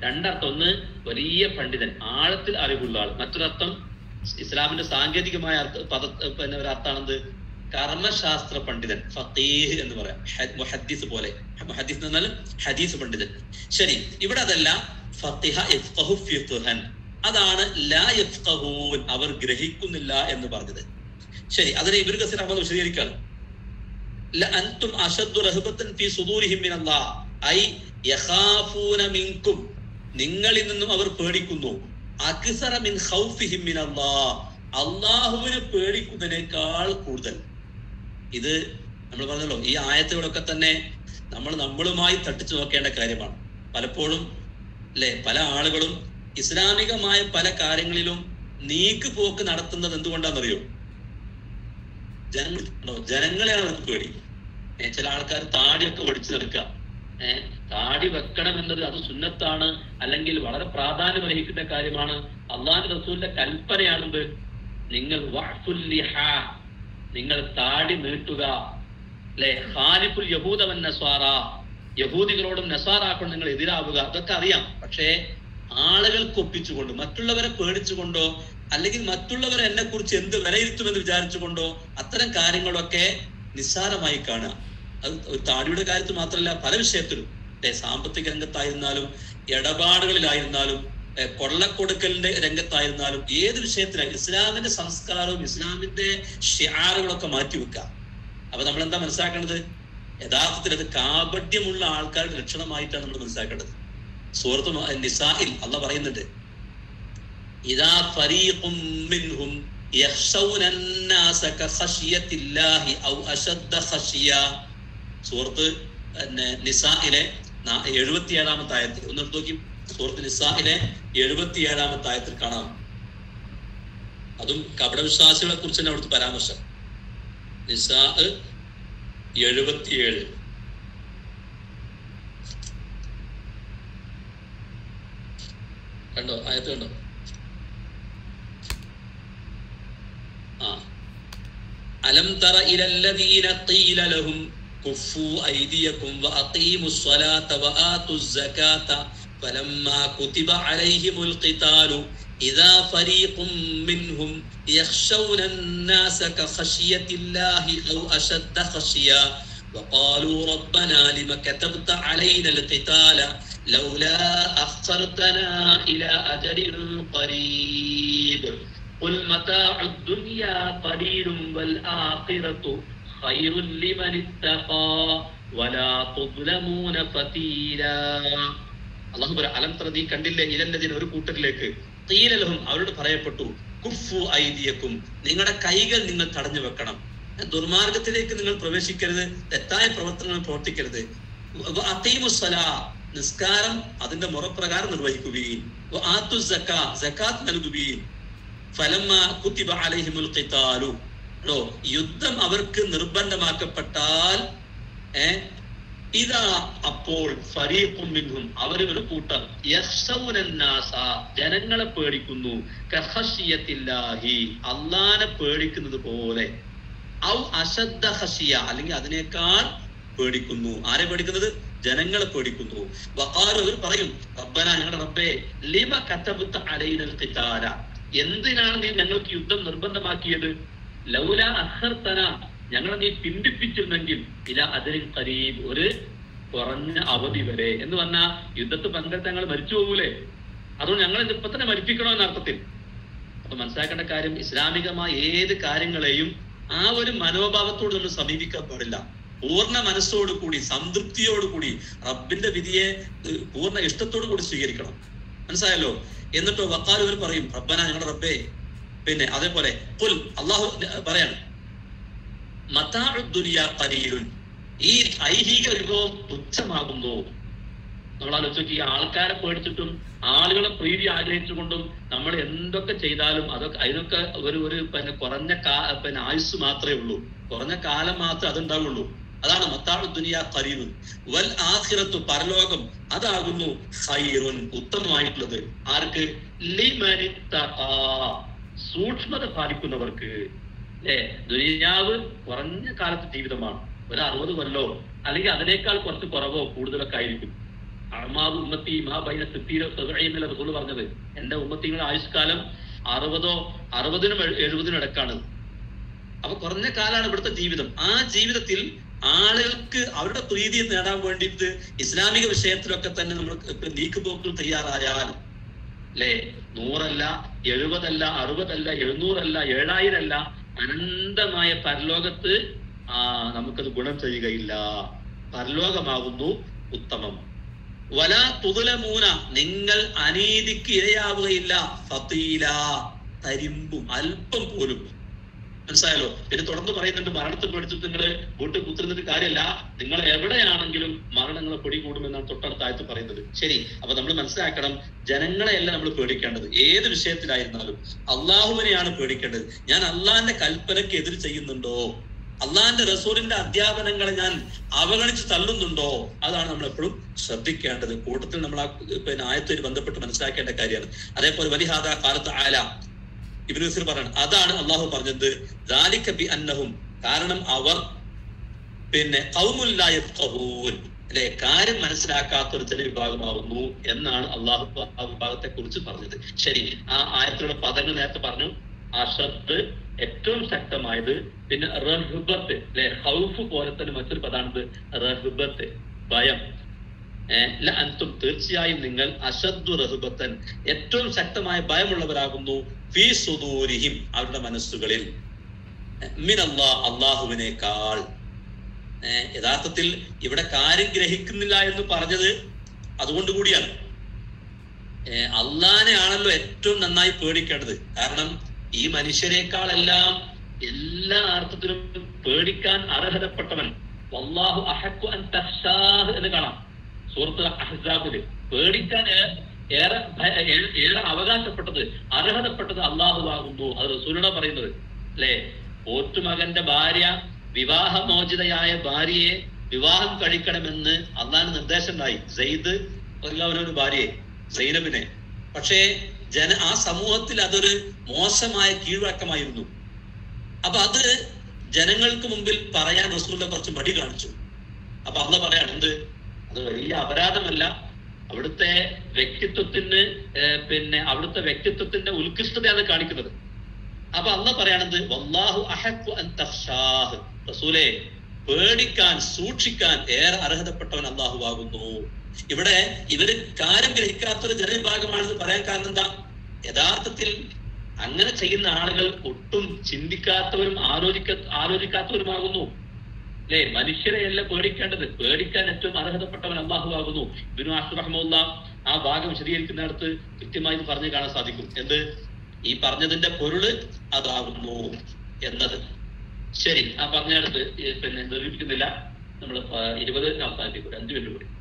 രണ്ടർത്ഥം. ഒന്ന് വലിയ പണ്ഡിതൻ, ആഴത്തിൽ അറിവുള്ള ആൾ. മറ്റൊരർത്ഥം ഇസ്ലാമിന്റെ സാങ്കേതികമായ ഒരർത്ഥാണെന്ത്? കർമ്മശാസ്ത്ര പണ്ഡിതൻ, ഫഖീഹ് എന്ന് പറയാം. മുഹദ്ദിസ് പോലെ. മുഹദ്ദിസ് എന്ന് പറഞ്ഞാൽ ഹദീസ് പണ്ഡിതൻ. ശരി, ഇവിടെ അതല്ല. ഫഖിഹ യഫ്ഖഹു ഫിഖ്ഹൻ, അതാണ് ലാ യഫ്ഖഹൂൻ, അവർ ഗ്രഹിക്കുന്നില്ല എന്ന് പറഞ്ഞത്. ശരി, അതിനെ ഇബ്നു കസീർ അഹ്മദ് വിശദീകരിക്കുകയാണ്. ലഅൻതും അശദ്ദു റഹബത്തൻ ഫീ സുദൂരിഹിം മിനല്ലാഹ് ഐ യഖാഫൂന മിൻകും, നിങ്ങളിൽ നിന്നും അവർ പേടിക്കുന്നു. അക്സറ മിൻ ഖൗഫിഹിം മിനല്ലാഹ്, അല്ലാഹുവിനെ പേടിക്കുന്നതിനേക്കാൾ കൂടുതൽ. ഇത് നമ്മൾ പറഞ്ഞല്ലോ, ഈ ആയത്തുകളൊക്കെ തന്നെ നമ്മളുമായി തട്ടിച്ചു നോക്കേണ്ട കാര്യമാണ്. പലപ്പോഴും അല്ലെ, പല ആളുകളും ഇസ്ലാമികമായ പല കാര്യങ്ങളിലും നീക്കുപോക്ക് നടത്തുന്നത് എന്തുകൊണ്ടാണെന്നറിയോ? ജനങ്ങളെയാണ് അവർക്ക് പേടി. ചില ആൾക്കാർ താടിയൊക്കെ ഒടിച്ചു നിൽക്കുക. താടി വെക്കണം എന്നത് അത് സുന്നത്താണ്, അല്ലെങ്കിൽ വളരെ പ്രാധാന്യം വഹിക്കുന്ന കാര്യമാണ്. അള്ളാഹുവിന്റെ റസൂലിന്റെ കൽപ്പനയാണെന്ത്? നിങ്ങൾ നിങ്ങൾ താടി നീട്ടുക, അല്ലെ? ഖാലിഫുൽ യഹൂദ വൻ നസ്വാറ, യഹൂദികളോടും നസ്വാറാക്കളും നിങ്ങൾ എതിരാവുക. അതൊക്കെ അറിയാം. പക്ഷേ ആളുകൾക്ക് ഒപ്പിച്ചുകൊണ്ട്, മറ്റുള്ളവരെ പേടിച്ചുകൊണ്ടോ, അല്ലെങ്കിൽ മറ്റുള്ളവരെ എന്നെ കുറിച്ച് എന്ത് വിലയിരുത്തുമെന്ന് വിചാരിച്ചുകൊണ്ടോ അത്തരം കാര്യങ്ങളൊക്കെ നിസ്സാരമായി കാണുക. അത് ഒരു താടിയുടെ കാര്യത്തിൽ മാത്രമല്ല, പല വിഷയത്തിലും, സാമ്പത്തിക രംഗത്തായിരുന്നാലും, ഇടപാടുകളിലായിരുന്നാലും, കൊള്ളക്കൊടുക്കലിന്റെ രംഗത്തായിരുന്നാലും, ഏത് വിഷയത്തിലായി ഇസ്ലാമിന്റെ സംസ്കാരവും ഇസ്ലാമിന്റെ ഷിആറുകളൊക്കെ മാറ്റിവെക്കുക. അപ്പൊ നമ്മൾ എന്താ മനസ്സിലാക്കേണ്ടത്? യഥാർത്ഥത്തിൽ അത് കാപട്യമുള്ള ആൾക്കാരുടെ ലക്ഷണമായിട്ടാണ് നമ്മൾ മനസ്സിലാക്കേണ്ടത്. സൂറത്ത് നിസാഇൽ അല്ലാഹ് പറയുന്നുണ്ട്, ഇദാ ഫരീഖും മിൻഹും യഖ്ശൗന അന്നാസ കഖശിയത്തില്ലാഹി ഔ അശദ്ദ ഖശിയ. സൂറത്ത് നിസാഇലെ 77-ാമത്തെ ആയത്തിൽ ഒന്ന് എടുത്ത് നോക്കി. സൂറത്ത് നിസാഇലെ 77-ാമത്തെ ആയത്തിൽ കാണാം. അതും കപടവിശ്വാസികളെ കുറിച്ച് തന്നെ അവിടുത്തെ പരാമർശം. നിസാ 77. കണ്ടോ? ആയത്ത് കണ്ടോ? അലം തറ ഇലല്ലദീന ഖീല ലഹും കുഫു ഐദിയകും വഅഖീമുസ് സ്വലാത വആതുസ് സകാത ഫലമ്മാ കുതിബ അലൈഹിമുൽ ഖിതാലു ഇദാ ഫരീഖും മിൻഹും യഖ്ശൗന അന്നാസ കഖശിയത്തില്ലാഹി ഔ അശദ്ദ ഖശിയ وقالوا ربنا لما كتبت علينا القتال لولا أخرتنا إلى أجل قريب قل متاع الدنيا قليل والآخرة خير لمن اتقى ولا تظلمون فتيلا. അല്ലാഹു പറ, അലം തറ, നീ കണ്ടില്ലേ, ഇലല്ലദീന, ഒരു കൂട്ടരിലേക്ക്, ഖീല ലഹും, അവരോട് പറയപ്പെട്ടു, കുഫു ഐദിയക്കും, നിങ്ങളുടെ കൈകൾ നിങ്ങൾ തടഞ്ഞു വെക്കണം, ദുർമാർഗത്തിലേക്ക് നിങ്ങൾ പ്രവേശിക്കരുത്, തെറ്റായ പ്രവർത്തനങ്ങൾ പ്രവർത്തിക്കരുത്. അഖീമുസ് സ്വലാ, നിസ്കാരം അതിന്റെ മുറപ്രകാരം നിർവഹിക്കുകയും, വആതുസ് സകാ, സകാത്ത് നൽകുകയും, ഫലമ്മാ കുതിബ അലൈഹിമുൽ ഖിതാലു, യുദ്ധം അവർക്ക് നിർബന്ധമാക്കപ്പെട്ടാൽ, ഇതാ അപ്പോൾ ഫരീഖും മിൻഹും, അവരിൽ ഒരു കൂട്ടർ, യഖ്ശൗന അന്നാസ, ജനങ്ങളെ പേടിക്കുന്നു, കഖശിയത്തില്ലാഹി, അല്ലാഹനെ പേടിക്കുന്നത് പോലെ, ഔ അശദ്ദ ഖശിയ, അല്ലെങ്കിൽ അതിനേക്കാൾ പേടിക്കുന്നു. ആരെ പേടിക്കുന്നത്? ജനങ്ങളെ പേടിക്കുന്നു. വഖാലു, അവർ പറയും, റബ്ബന, ഞങ്ങളുടെ റബ്ബേ, ലിമ കതബത അലൈനൽ ഖിതാല, എന്തിനാണ് നീ ഞങ്ങൾക്ക് യുദ്ധം നിർബന്ധമാക്കിയത്? ലൗല അഖർതന, ഞങ്ങളെ നീ പിന്തിപ്പിച്ചിരുന്നെങ്കിൽ, ഇലാ അജലിൻ ഖരീബ്, ഒരു കുറഞ്ഞ അവധി വരെ. എന്ന് പറഞ്ഞാൽ യുദ്ധത്തിൽ പങ്കെടുത്ത ഞങ്ങൾ മരിച്ചു പോകൂലേ? അതുകൊണ്ട് ഞങ്ങൾ ഇപ്പൊ തന്നെ മരിപ്പിക്കണോ എന്ന അർത്ഥത്തിൽ. അപ്പൊ മനസ്സിലാക്കേണ്ട കാര്യം, ഇസ്ലാമികമായ ഏത് കാര്യങ്ങളെയും ആ ഒരു മനോഭാവത്തോട് നമ്മൾ സമീപിക്കാൻ പാടില്ല. പൂർണ്ണ മനസ്സോടുകൂടി, സംതൃപ്തിയോടുകൂടി, റബ്ബിന്റെ വിധിയെ പൂർണ്ണ ഇഷ്ടത്തോടു കൂടി സ്വീകരിക്കണം. മനസ്സിലായല്ലോ? എന്നിട്ടോ വഖാലു, അവർ പറയും, റബ്ബന, ഞങ്ങളുടെ റബ്ബേ. പിന്നെ അതേപോലെ ഖുൽ, അല്ലാഹു പറയാണ്, മതാഉദ് ദുനിയ ഖലീലുൻ, ഈ ഐഹിക വിഭവം തുച്ഛമാകുന്നു. നമ്മൾ ആലോചിച്ച്, ഈ ആൾക്കാരെ പേടിച്ചിട്ടും ആളുകളെ പ്രീതി ആഗ്രഹിച്ചുകൊണ്ടും നമ്മൾ എന്തൊക്കെ ചെയ്താലും അതിനൊക്കെ ഒരു കുറഞ്ഞ ആയുസ് മാത്രമേ ഉള്ളൂ, കുറഞ്ഞ കാലം മാത്രമേ അതുണ്ടാവുള്ളൂ. അതാണ് മതാഉദ് ദുനിയ ഖലീലുൻ വൽ ആഖിറത്തു, പരലോകം അതാകുന്നു ഖൈറുൻ, ഉത്തമമായിട്ടുള്ളത്. ആർക്ക്? ലിമനിത്തഖാ, സൂക്ഷ്മത പാലിക്കുന്നവർക്ക്. ദുനിയാവ് കുറഞ്ഞ കാലത്ത് ജീവിതമാണ്, ഒരു 60 കൊല്ലോ അല്ലെങ്കിൽ അതിനേക്കാൾ കുറച്ച് കുറവോ കൂടുതലൊക്കെ ആയിരിക്കും. അഅ്മാറു ഉമ്മത്തി മാ ബൈന 60 70 എന്നല്ല റസൂൽ പറഞ്ഞത്. എന്റെ ഉമ്മത്തികളുടെ ആയുഷ്കാലം 60-നും 70-നും ഇടക്കാണ്. അപ്പൊ കുറഞ്ഞ കാലാണ് ഇവിടുത്തെ ജീവിതം. ആ ജീവിതത്തിൽ ആളുകൾക്ക് അവരുടെ പ്രീതി നേടാൻ വേണ്ടിയിട്ട് ഇസ്ലാമിക വിഷയത്തിലൊക്കെ തന്നെ നമ്മൾ നീക്കുപോക്കുകൾ തയ്യാറായാൽ അല്ലേ, 100 അല്ല, 70 അല്ല, 60 അല്ല, 700 അല്ല, 7000 അല്ല, അനന്തമായ പരലോകത്ത് നമുക്കത് ഗുണം ചെയ്യുകയില്ല. പരലോകമാകുന്നു ഉത്തമം. വല തുദലമൂന, നിങ്ങൾ അനീതിക്ക് ഇരയാവുകയില്ല. ഫതീല, തരിമ്പും അല്പം പോലും. മനസ്സിലായല്ലോ? പിന്നെ തുടർന്ന് പറയുന്നുണ്ട്, മരണത്തെ പേടിച്ചിട്ട് നിങ്ങൾ വീട്ടിൽ കുത്തിരുന്നിട്ട് കാര്യമല്ല, നിങ്ങൾ എവിടെയാണെങ്കിലും മരണങ്ങളെ പിടികൂടുമെന്നാണ് തൊട്ടടുത്തായിട്ട് പറയുന്നത്. ശരി, അപ്പൊ നമ്മൾ മനസ്സിലാക്കണം, ജനങ്ങളെയല്ല നമ്മൾ പേടിക്കേണ്ടത്. ഏത് വിഷയത്തിലായിരുന്നാലും അള്ളാഹുവിനെയാണ് പേടിക്കേണ്ടത്. ഞാൻ അള്ളാഹിന്റെ കൽപ്പനയ്ക്ക് എതിര് ചെയ്യുന്നുണ്ടോ, അള്ളാഹിന്റെ റസൂലിന്റെ അധ്യാപനങ്ങളെ ഞാൻ അവഗണിച്ച് തള്ളുന്നുണ്ടോ, അതാണ് നമ്മൾ എപ്പോഴും ശ്രദ്ധിക്കേണ്ടത്. കൂട്ടത്തിൽ നമ്മൾ ആയത്തുമായി ബന്ധപ്പെട്ട് മനസ്സിലാക്കേണ്ട കാര്യമാണ്. അതേപോലെ വലിഹാദ കാലത്ത് ആല ഇബ്നു കസീർ പറയണം, അതാണ് അള്ളാഹു പറഞ്ഞത്, ദാലിക ബി അന്നഹും, കാരണം അവർ ഖൗമുൻ ലാ യഫ്ഖഹൂൻ, അല്ലെ, കാര്യം മനസ്സിലാക്കാത്ത ഒരു ജനവിഭാഗമാവുന്നു എന്നാണ് അള്ളാഹു ആ വിഭാഗത്തെ കുറിച്ച് പറഞ്ഞത്. ശരി, ആ ആയത്തിലുള്ള പദങ്ങൾ നേരത്തെ പറഞ്ഞു. അഷദ് ഏറ്റവും ശക്തമായത്, പിന്നെ റഹ്ബത്ത്, അല്ലെ, ഖൗഫ് പോലെ തന്നെ മറ്റൊരു പദാണിത് റഹ്ബത്ത്, ഭയം. അൻതും, തീർച്ചയായും നിങ്ങൾ, അശദ്ദു റഹ്ബത്തൻ, ഏറ്റവും ശക്തമായ ഭയമുള്ളവരാകുന്നു, ഫീ സുദൂരിഹിം, അവരുടെ മനസ്സുകളിൽ, മിനല്ലാഹ്, അള്ളാഹുവിനേക്കാൾ. യഥാർത്ഥത്തിൽ ഇവിടെ കാര്യം ഗ്രഹിക്കുന്നില്ല എന്ന് പറഞ്ഞത് അതുകൊണ്ട് കൂടിയാണ്. അള്ളാഹിനെ ആണല്ലോ ഏറ്റവും നന്നായി പേടിക്കേണ്ടത്. കാരണം ഈ മനുഷ്യരെക്കാളെല്ലാം എല്ലാ അർത്ഥത്തിലും പേടിക്കാൻ അർഹതപ്പെട്ടവൻ വല്ലാഹു അഹഖു അൻ തഖ്ശാഹ് എന്ന് കാണാം സൂറത്തുൽ അഹ്സാബില്. പേടിക്കാൻ ഏറെ അവകാശപ്പെട്ടത്, അർഹതപ്പെട്ടത് അള്ളാഹുവാകുന്നു. അത് റസൂലുള്ളാഹി പറയുന്നത് അല്ലെ. പോറ്റുമകന്റെ ഭാര്യ, വിവാഹമോചിതയായ ഭാര്യയെ വിവാഹം കഴിക്കണമെന്ന് അള്ളാഹിന് നിർദ്ദേശം ഉണ്ടായി. സെയ്ദ് ഒരു ഭാര്യയെ, സൈനബിനെ. പക്ഷേ ആ സമൂഹത്തിൽ അതൊരു മോശമായ കീഴ്വഴക്കമായിരുന്നു. അപ്പൊ അത് ജനങ്ങൾക്ക് മുമ്പിൽ പറയാൻ റസൂലുള്ളാഹി കുറച്ച് മടി കാണിച്ചു. അപ്പൊ അള്ളാഹ് പറയാണ്, എന്ത്, അത് വലിയ അപരാധമല്ല, അവിടുത്തെ വ്യക്തിത്വത്തിന് അവിടുത്തെ വ്യക്തിത്വത്തിന്റെ ഉത്കൃഷ്ടതയാണ് കാണിക്കുന്നത്. അപ്പൊ അള്ളാഹ് പറയാണത്, വല്ലാഹു അഹഖു അൻ തഖ്ശാഹ്, റസൂലേ, പേടിക്കാൻ, സൂക്ഷിക്കാൻ ഏറെ അർഹതപ്പെട്ടവൻ അള്ളാഹുവാകുന്നു. ഇവിടെ ഇവര് കാര്യം ഗ്രഹിക്കാത്തൊരു ജനവിഭാഗമാണെന്ന് പറയാൻ കാരണം എന്താ? യഥാർത്ഥത്തിൽ അങ്ങനെ ചെയ്യുന്ന ആളുകൾ ഒട്ടും ചിന്തിക്കാത്തവരും ആലോചിക്കാത്തവരുമാകുന്നു. അല്ലെ, മനുഷ്യരെയല്ല പേടിക്കേണ്ടത്, പേടിക്കാൻ ഏറ്റവും അർഹതപ്പെട്ടവൻ അല്ലാഹുവാകുന്നു. ഇബ്നു അസ്ർ റഹ്മത്തുള്ളാഹി ആ ഭാഗം വിശദീകരിക്കുന്നിടത്ത് കൃത്യമായി പറഞ്ഞു കാണാൻ സാധിക്കും. എന്ത്, ഈ പറഞ്ഞതിന്റെ പൊരുള് അതാകുന്നു എന്നത്. ശരി, ആ പറഞ്ഞിടത്ത് നിർമ്മിക്കുന്നില്ല, നമ്മൾ 20 അവസാനിപ്പിക്കും, 5 മിനിറ്റ് കൂടി.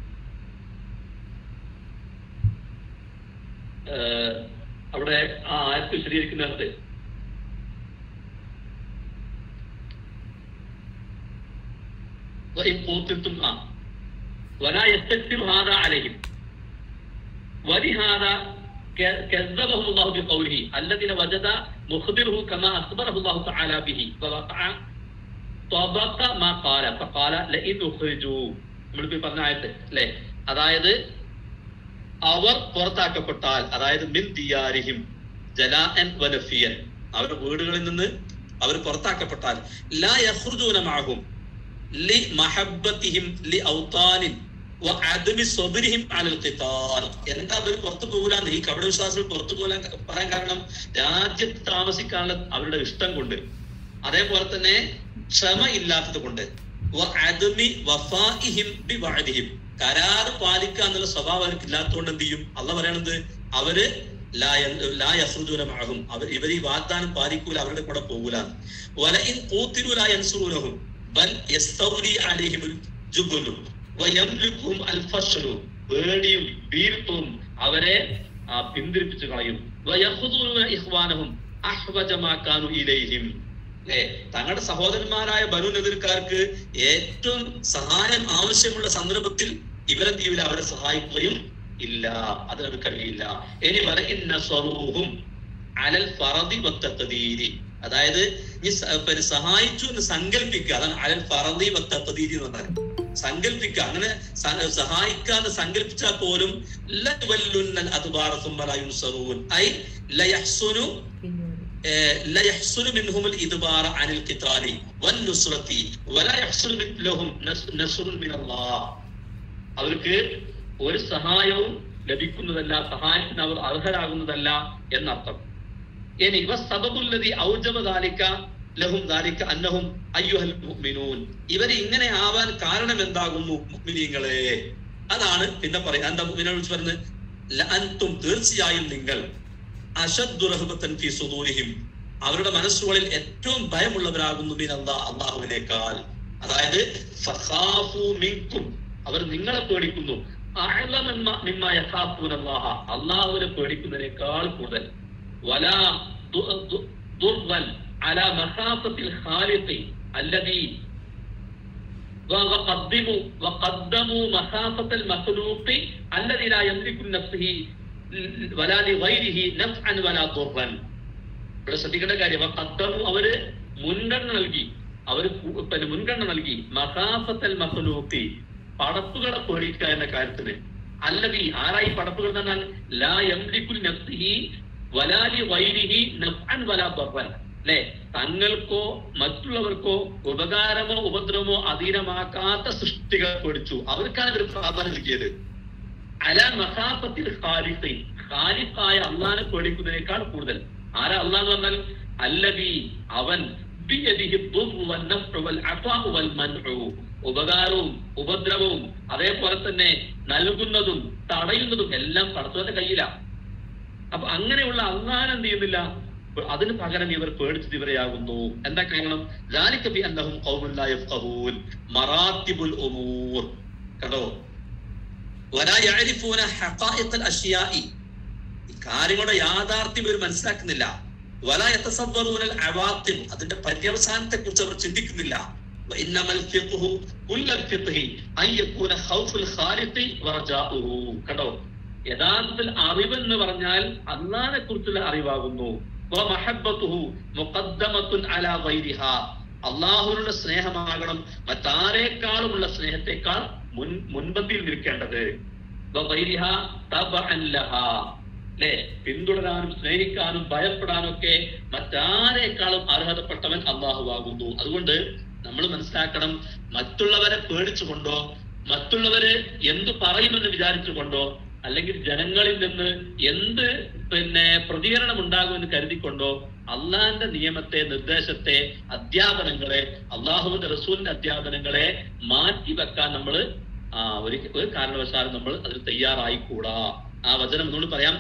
അവിടെ ആ ആയത്ത് വിശദീകരിക്കുന്നിടത്ത് ولا يستكثر هذا عليهم ولهذا كذبهم الله بقوله الذين وجد مخبره كما أخبره الله تعالى به ووقع طبق ما قال فقال لئن أخرجوا. നമ്മളിപ്പോൾ പറഞ്ഞ ആയത്ത് അല്ലെ, അതായത് അവർ പുറത്താക്കപ്പെട്ടാൽ, അതായത് മിൻ ദിയാരിഹിം ജലാഅൻ വനഫിയൻ, അവരുടെ വീടുകളിൽ നിന്ന് അവർ പുറത്താക്കപ്പെട്ടാൽ, ലാ യഖ്റുജൂന മഅഹും ലി മഹബ്ബതിഹിം ലി ഔതാനിൻ വഅദമി സബ്രിഹിം അലൽ ഖിതാൽ. എന്താ അവർ പുറത്തു പോകൂലാന്ന്, ഈ കപട വിശ്വാസികൾ പുറത്തു പോകാൻ പറയാൻ കാരണം രാജ്യത്ത് താമസിക്കാനുള്ള അവരുടെ ഇഷ്ടം കൊണ്ട്, അതേപോലെ തന്നെ ക്ഷമ ഇല്ലാത്തത് കൊണ്ട്, വഅദമി വഫാഇഹിം ബിവഅദിഹിം, കരാറ് പാലിക്കുക എന്നുള്ള സ്വഭാവം അവർക്ക് ഇല്ലാത്തതുകൊണ്ട് എന്ത് ചെയ്യും? അള്ളാഹ് പറയണത്, അവര് ലാ യഖ്റുജൂന മഅഹും, ഇവർ ഈ വാഗ്ദാനം പാലിക്കൂല, അവരുടെ കൂടെ പോകൂല. വലഇൻ ഖൂതിലു ലാ യൻസുറൂനഹും ബൽ യസ്തൗലി അലൈഹിമുൽ ജുബ്ലു വയംലികുഹും അൽ ഫശ്ലു, പേടിയും വീർപ്പും അവരെ പിന്തിരിപ്പിച്ചു കളയും. വയഖ്ദൂന ഇഖ്വാനഹും അഹ്വജ മാ കാനു ഇലൈഹിം, തങ്ങളുടെ സഹോദരന്മാരായ ബനൂ നദീർക്കാർക്ക് ഏറ്റവും സഹായം ആവശ്യമുള്ള സന്ദർഭത്തിൽ ഇവരെന്ത് ചെയ്യില്ല, അവരെ സഹായിക്കുകയും ഇല്ല, അതിനത് കഴിയില്ല. ഇനി വലഇന്നസറൂഹും അലൽ ഫറദി വത്തഖദീരി, അതായത് ഈ സഹായിച്ചു എന്ന് സങ്കല്പിക്കുക, അതാണ് അലൽ ഫറദി വത്തഖദീരി എന്ന് പറഞ്ഞാൽ. സങ്കല്പിക്കുക, അങ്ങനെ സഹായിക്കാന്ന് സങ്കല്പിച്ചാൽ പോലും അവർക്ക് ഒരു സഹായവും ലഭിക്കുന്നതല്ല, സഹായത്തിന് അവർ അർഹരാകുന്നതല്ല എന്നർത്ഥം. ഇനി വസ്സബബുല്ലദി ഔജബ ദാലിക ലഹും ദാലിക അന്നഹും അയ്യുഹൽ മുഅ്മിനൂൻ, ഇവർ ഇങ്ങനെ ആവാൻ കാരണം എന്താകുന്നു മുഅ്മിനീങ്ങളെ? അതാണ് പിന്നെ പറയാം. എന്താ മുഅ്മിനെ വിളിച്ച് പറയുന്നത്? ലഅൻതും, തീർച്ചയായും നിങ്ങൾ, അശദ്ദു റഹ്ബതൻ ഫീ സുദൂരിഹിം, അവരുടെ മനസ്സുകളിൽ ഏറ്റവും ഭയമുള്ളവരാകുന്നു മിനല്ലാഹ്, അല്ലാഹുവിനേക്കാൾ. അതായത് ഫഖാഫു മിൻകും, അവർ നിങ്ങളെ പേടിക്കുന്നു. അള്ളാഹുവിനെ പേടിക്കുന്നതിനേക്കാൾ കൂടുതൽ. വലാ ദുർവൻ അലാ മഖാഫത്തിൽ ഖാലിഖി അല്ലദീ വഖദ്ദമു മഖാഫത്തൽ മഖ്ലൂഖി അല്ലദീ ലാ യംലികു നഫ്സിഹി വലാ ലിഗൈരിഹി നഫ്അൻ വലാ ദുർവൻ. ഇവിടെ ശ്രദ്ധിക്കേണ്ട കാര്യം, വഖദ്ദമു, അവര് മുൻഗണന നൽകി മഖാഫത്തൽ മഖ്ലൂഖി, പടപ്പുകളെ പേടിക്കുക എന്ന കാര്യത്തിന്. അല്ലദീ, ആരായി പടപ്പുകൾ എന്നാൽ ലാ യംലികു നഫ്സിഹി വലാ ലിഗൈരിഹി നഫ്അൻ വലാ ദർറൻ, അല്ലെ, തങ്ങൾക്കോ മറ്റുള്ളവർക്കോ ഉപകാരമോ ഉപദ്രവമോ അധീനമാക്കാത്ത സൃഷ്ടികളെ പേടിച്ചു. അവർക്കാണ് ഇവർ പ്രാധാന്യം നൽകിയത്. അലാ മഖാഫത്തിൽ ഖാലിഖി, ഖാലിഖായ അല്ലാഹുവിനെ പേടിക്കുന്നതിനേക്കാൾ കൂടുതൽ. ആരാ അല്ലാഹു എന്ന് പറഞ്ഞാൽ? അല്ലദീ, അവൻ, ബിയദിഹി ദുർറു വന്നഫ്ഉ വൽ അഫാഉ വൽ മൻഉ, ഉപകാരവും ഉപദ്രവവും അതേപോലെ തന്നെ നൽകുന്നതും തടയുന്നതും എല്ലാം പടച്ചവന്റെ കയ്യിലാണ്. അപ്പൊ അങ്ങനെയുള്ള അല്ലാഹുവിനെ എന്ത് ചെയ്യുന്നില്ല, അതിന് പകരം ഇവർ പേടിച്ചത് ഇവരെയാകുന്നു. എന്താ കാരണം? ذلك بأنهم قوم لا يفقهون مراتب الأمور. കണ്ടോ? ولا يعرفون حقائق الأشياء, കാര്യങ്ങളുടെ യാഥാർത്ഥ്യം ഇവർ മനസ്സിലാക്കുന്നില്ല. ولا يتصورون العواقب, അതിന്റെ പര്യവസാനത്തെ കുറിച്ച് അവർ ചിന്തിക്കുന്നില്ല. وإنما الفقه كل الفقه أن يكون خوف الخالق ورجاؤه. കണ്ടോ? യഥാർത്ഥത്തിൽ അറിവെന്ന് പറഞ്ഞാൽ അല്ലാഹുവിനെ കുറിച്ചുള്ള അറിവാകുന്നു. അള്ളാഹുവിനുള്ള സ്നേഹമാകണം മറ്റാരേക്കാളുമുള്ള സ്നേഹത്തെക്കാൾ മുൻപന്തിയിൽ നിൽക്കേണ്ടത്. അല്ലെ, പിന്തുടരാനും സ്നേഹിക്കാനും ഭയപ്പെടാനും ഒക്കെ മറ്റാരേക്കാളും അർഹതപ്പെട്ടവൻ അള്ളാഹുവാകുന്നു. അതുകൊണ്ട് നമ്മൾ മനസ്സിലാക്കണം, മറ്റുള്ളവരെ പേടിച്ചുകൊണ്ടോ മറ്റുള്ളവര് എന്തു പറയുമെന്ന് വിചാരിച്ചുകൊണ്ടോ അല്ലെങ്കിൽ ജനങ്ങളിൽ നിന്ന് എന്ത് പ്രതികരണം ഉണ്ടാകുമെന്ന് കരുതിക്കൊണ്ടോ അള്ളാഹിന്റെ നിയമത്തെ, നിർദ്ദേശത്തെ, അധ്യാപനങ്ങളെ, അള്ളാഹുവിന്റെ റസൂലിന്റെ അധ്യാപനങ്ങളെ മാറ്റിവെക്കാൻ നമ്മൾ ഒരു കാരണവശാലും നമ്മൾ അതിന് തയ്യാറായിക്കൂടാ. ആ വചനം എന്നോട് പറയാം,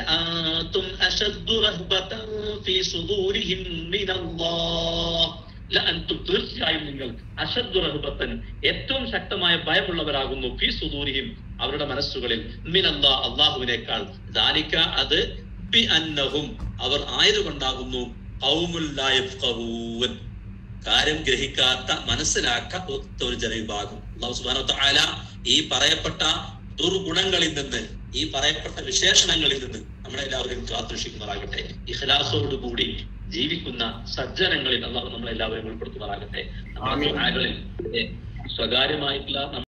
തീർച്ചയായും നിങ്ങൾ അശദ്ദു റഹ്ബത്തൻ, ഏറ്റവും ശക്തമായ ഭയമുള്ളവരാകുന്നു, ഫീ സുദൂരിഹിം, അവരുടെ മനസ്സുകളിൽ, മിനല്ലാഹ്, അല്ലാഹുവിനേക്കാൾ. ദാലിക, അത്, ബിഅന്നഹും, അവർ ആയതുകൊണ്ടാകുന്നു, ഖൗമുൽ ലാ യഫ്ഖഹൂൻ, കാര്യം ഗ്രഹിക്കാത്ത, മനസ്സിലാക്കാത്ത ഒരു ജനവിഭാഗം. അല്ലാഹു സുബ്ഹാനഹു വ തആല ഈ പറയപ്പെട്ട ദുർഗുണങ്ങളിൽ നിന്ന്, ഈ പറയപ്പെട്ട വിശേഷണങ്ങളിൽ നിന്ന് നമ്മളെല്ലാവരും കാത്തുരക്ഷിക്കുമാറാകട്ടെ. ഇഖ്ലാസോടുകൂടി ജീവിക്കുന്ന സജ്ജനങ്ങളിൽ അല്ലാഹു നമ്മളെല്ലാവരും ഉൾപ്പെടുത്തുമാറാകട്ടെ. നമ്മുടെ സ്വകാര്യമായിട്ടുള്ള